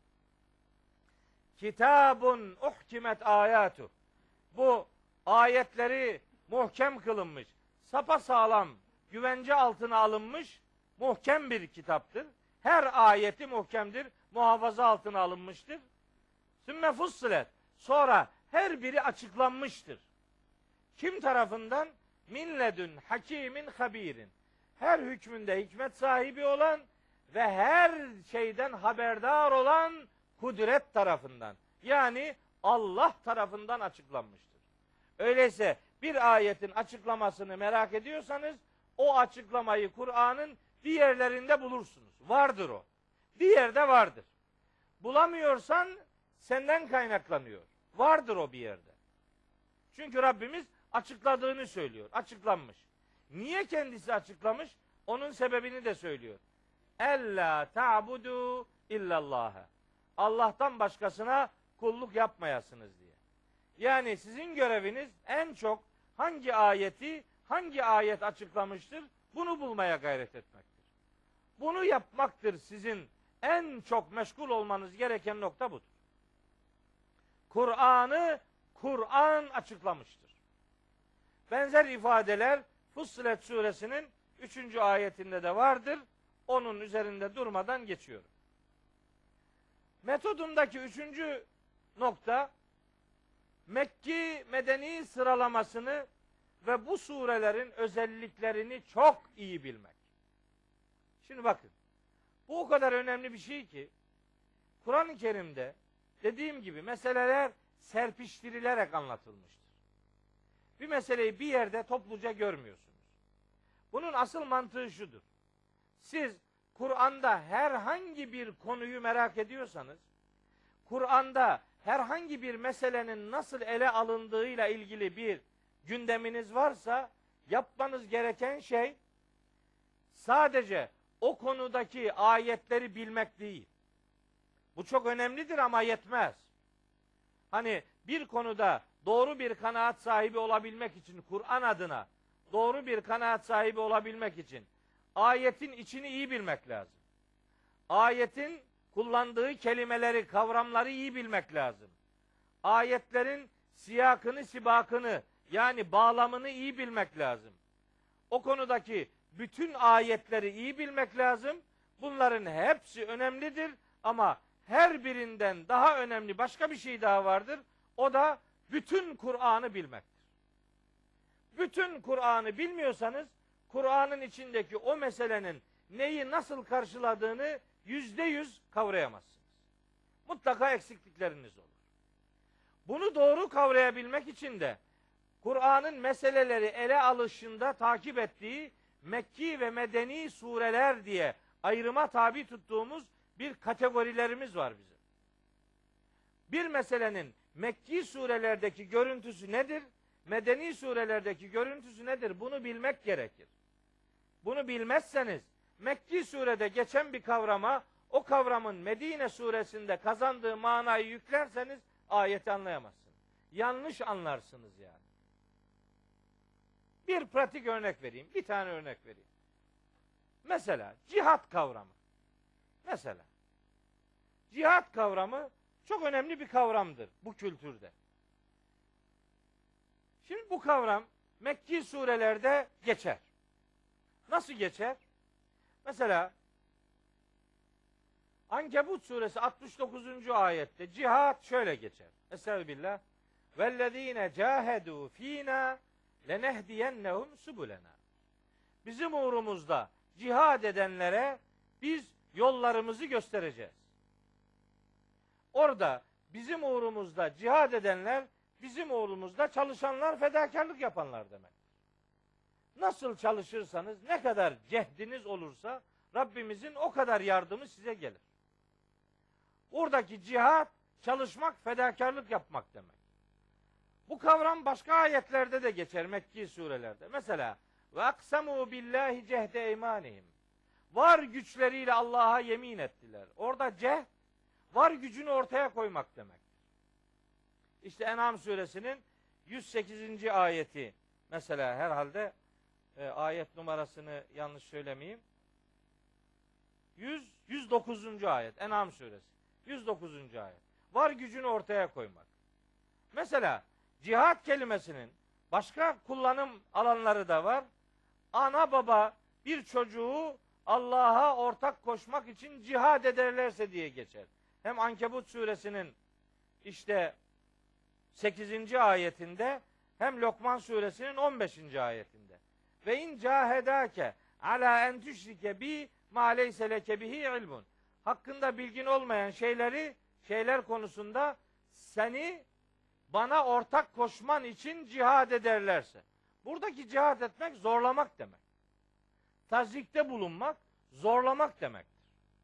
Kitabun uhkimet ayatu. Bu ayetleri muhkem kılınmış, sapasağlam, güvence altına alınmış, muhkem bir kitaptır. Her ayeti muhkemdir, muhafaza altına alınmıştır. Sümme fussilet. Sonra her biri açıklanmıştır. Kim tarafından? Min ledün hakimin habirin. Her hükmünde hikmet sahibi olan ve her şeyden haberdar olan kudret tarafından. Yani Allah tarafından açıklanmıştır. Öyleyse bir ayetin açıklamasını merak ediyorsanız o açıklamayı Kur'an'ın bir yerlerinde bulursunuz. Vardır o. Bir yerde vardır. Bulamıyorsan senden kaynaklanıyor. Vardır o bir yerde. Çünkü Rabbimiz açıkladığını söylüyor. Açıklanmış. Niye kendisi açıklamış? Onun sebebini de söylüyor. Ella ta'budu illallâhe. Allah'tan başkasına kulluk yapmayasınız diye. Yani sizin göreviniz en çok hangi ayeti, hangi ayet açıklamıştır, bunu bulmaya gayret etmektir. Bunu yapmaktır sizin en çok meşgul olmanız gereken nokta budur. Kur'an'ı Kur'an açıklamıştır. Benzer ifadeler Fussilet suresinin 3. ayetinde de vardır. Onun üzerinde durmadan geçiyorum. Metodumdaki 3. nokta Mekki Medeni sıralamasını ve bu surelerin özelliklerini çok iyi bilmek. Şimdi bakın. Bu o kadar önemli bir şey ki Kur'an-ı Kerim'de dediğim gibi meseleler serpiştirilerek anlatılmıştır. Bir meseleyi bir yerde topluca görmüyorsunuz. Bunun asıl mantığı şudur. Siz Kur'an'da herhangi bir konuyu merak ediyorsanız, Kur'an'da herhangi bir meselenin nasıl ele alındığıyla ilgili bir gündeminiz varsa, yapmanız gereken şey sadece o konudaki ayetleri bilmek değil. Bu çok önemlidir ama yetmez. Hani bir konuda doğru bir kanaat sahibi olabilmek için, Kur'an adına doğru bir kanaat sahibi olabilmek için ayetin içini iyi bilmek lazım. Ayetin kullandığı kelimeleri, kavramları iyi bilmek lazım. Ayetlerin siyakını, sibakını, yani bağlamını iyi bilmek lazım. O konudaki bütün ayetleri iyi bilmek lazım. Bunların hepsi önemlidir ama her birinden daha önemli başka bir şey daha vardır. O da bütün Kur'an'ı bilmektir. Bütün Kur'an'ı bilmiyorsanız, Kur'an'ın içindeki o meselenin neyi nasıl karşıladığını %100 kavrayamazsınız. Mutlaka eksiklikleriniz olur. Bunu doğru kavrayabilmek için de Kur'an'ın meseleleri ele alışında takip ettiği Mekki ve Medeni sureler diye ayrıma tabi tuttuğumuz bir kategorilerimiz var bizim. Bir meselenin Mekki surelerdeki görüntüsü nedir? Medeni surelerdeki görüntüsü nedir? Bunu bilmek gerekir. Bunu bilmezseniz Mekki surede geçen bir kavrama o kavramın Medine suresinde kazandığı manayı yüklerseniz ayeti anlayamazsınız. Yanlış anlarsınız yani. Bir pratik örnek vereyim. Bir tane örnek vereyim. Mesela cihat kavramı. Mesela cihat kavramı çok önemli bir kavramdır bu kültürde. Şimdi bu kavram Mekki surelerde geçer. Nasıl geçer? Mesela Ankebut suresi 69. ayette cihat şöyle geçer. Estağfirullah. Vellezine cahedu fina lenehdiyennehum subulena. Bizim uğrumuzda cihad edenlere biz yollarımızı göstereceğiz. Orada bizim uğrumuzda cihad edenler, bizim uğrumuzda çalışanlar, fedakarlık yapanlar demek. Nasıl çalışırsanız, ne kadar cehdiniz olursa Rabbimizin o kadar yardımı size gelir. Oradaki cihad, çalışmak, fedakarlık yapmak demek. Bu kavram başka ayetlerde de geçer Mekki surelerde. Mesela ve aksamu billahi cehde eymanihim. Var güçleriyle Allah'a yemin ettiler. Orada cehd, var gücünü ortaya koymak demektir. İşte En'am suresinin 108. ayeti mesela herhalde ayet numarasını yanlış söylemeyeyim. 109. ayet En'am suresi. 109. ayet. Var gücünü ortaya koymak. Mesela cihat kelimesinin başka kullanım alanları da var. Ana baba bir çocuğu Allah'a ortak koşmak için cihad ederlerse diye geçer. Hem Ankebut suresinin işte 8. ayetinde hem Lokman suresinin 15. ayetinde. Ve in cahedake ala en tüşrike bi ma leyse leke bihi ilmun. Hakkında bilgin olmayan şeyler konusunda seni bana ortak koşman için cihad ederlerse. Buradaki cihad etmek zorlamak demek. Tazikte bulunmak, zorlamak demektir.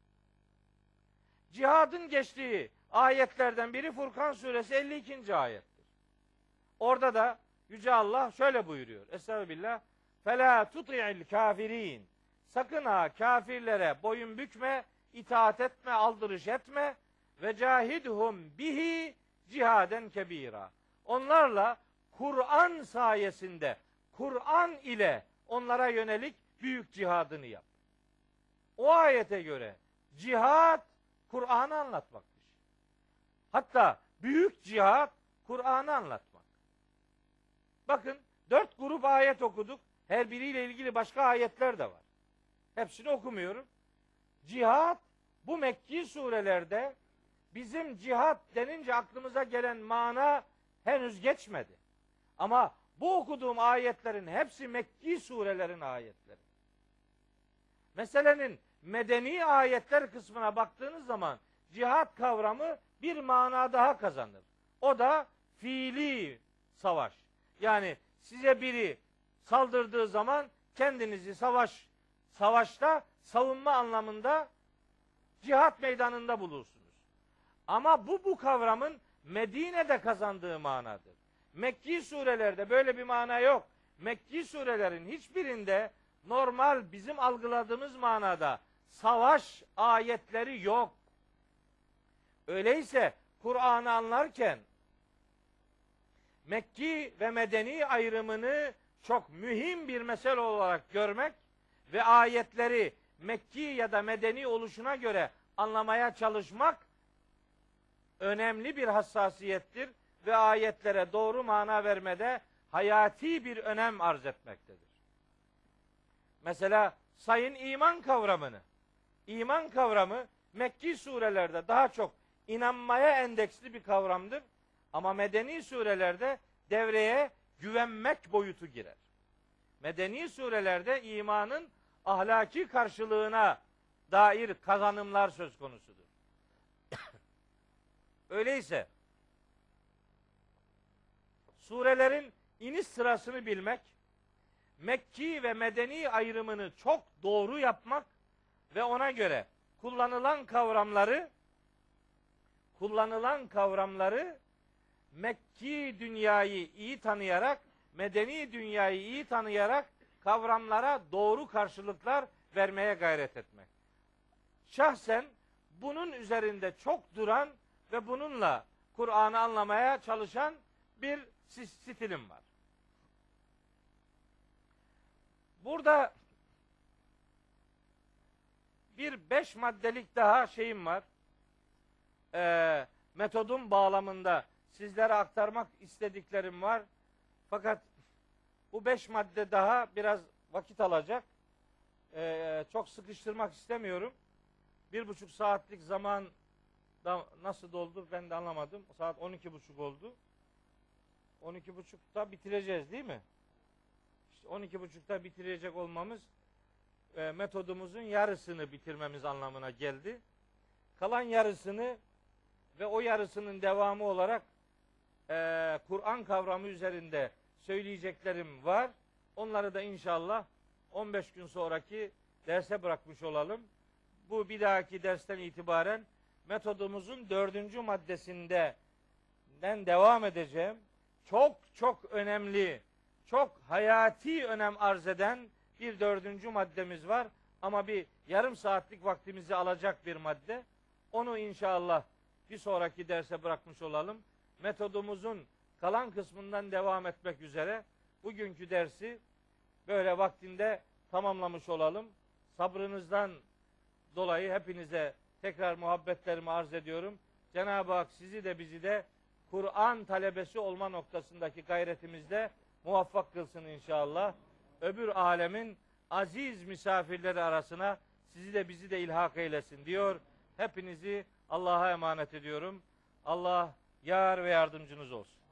Cihadın geçtiği ayetlerden biri Furkan suresi 52. ayettir. Orada da Yüce Allah şöyle buyuruyor. Estağfirullah. فَلَا تُطِعِ الْكَافِرِينَ. Sakın ha kafirlere boyun bükme, itaat etme, aldırış etme. Ve cahidhum bihi cihaden kebira. Onlarla Kur'an sayesinde, Kur'an ile onlara yönelik büyük cihadını yap. O ayete göre cihad Kur'an'ı anlatmaktır. Hatta büyük cihad Kur'an'ı anlatmak. Bakın 4 grup ayet okuduk. Her biriyle ilgili başka ayetler de var. Hepsini okumuyorum. Cihad bu Mekki surelerde bizim cihad denince aklımıza gelen mana henüz geçmedi. Ama bu okuduğum ayetlerin hepsi Mekki surelerin ayetleri. Meselenin medeni ayetler kısmına baktığınız zaman cihad kavramı bir mana daha kazanır. O da fiili savaş. Yani size biri saldırdığı zaman kendinizi savaşta savunma anlamında cihat meydanında bulursunuz. Ama bu kavramın Medine'de kazandığı manadır. Mekki surelerde böyle bir mana yok. Mekki surelerin hiçbirinde normal bizim algıladığımız manada savaş ayetleri yok. Öyleyse Kur'an'ı anlarken Mekki ve Medeni ayrımını çok mühim bir mesele olarak görmek ve ayetleri Mekki ya da Medeni oluşuna göre anlamaya çalışmak önemli bir hassasiyettir ve ayetlere doğru mana vermede hayati bir önem arz etmektedir. Mesela sayın iman kavramını. İman kavramı Mekki surelerde daha çok inanmaya endeksli bir kavramdır. Ama Medeni surelerde devreye güvenmek boyutu girer. Medeni surelerde imanın ahlaki karşılığına dair kazanımlar söz konusudur. Öyleyse surelerin iniş sırasını bilmek, Mekki ve Medeni ayrımını çok doğru yapmak ve ona göre kullanılan kavramları Mekki dünyayı iyi tanıyarak, Medeni dünyayı iyi tanıyarak kavramlara doğru karşılıklar vermeye gayret etmek. Şahsen bunun üzerinde çok duran ve bununla Kur'an'ı anlamaya çalışan bir stilim var. Burada bir 5 maddelik daha şeyim var. Metodum bağlamında sizlere aktarmak istediklerim var. Fakat bu 5 madde daha biraz vakit alacak. Çok sıkıştırmak istemiyorum. 1,5 saatlik zaman da nasıl doldu ben de anlamadım. Saat 12.30 oldu. 12.30'da bitireceğiz değil mi? İşte 12.30'da bitirecek olmamız metodumuzun yarısını bitirmemiz anlamına geldi. Kalan yarısını ve o yarısının devamı olarak Kur'an kavramı üzerinde söyleyeceklerim var. Onları da inşallah 15 gün sonraki derse bırakmış olalım. Bu bir dahaki dersten itibaren metodumuzun 4. maddesinden devam edeceğim. Çok önemli, çok hayati önem arz eden bir 4. maddemiz var. Ama bir yarım saatlik vaktimizi alacak bir madde. Onu inşallah bir sonraki derse bırakmış olalım. Metodumuzun kalan kısmından devam etmek üzere bugünkü dersi böyle vaktinde tamamlamış olalım. Sabrınızdan dolayı hepinize tekrar muhabbetlerimi arz ediyorum. Cenab-ı Hak sizi de bizi de Kur'an talebesi olma noktasındaki gayretimizde muvaffak kılsın inşallah. Öbür alemin aziz misafirleri arasına sizi de bizi de ilhak eylesin diyor. Hepinizi Allah'a emanet ediyorum. Allah yar ve yardımcınız olsun.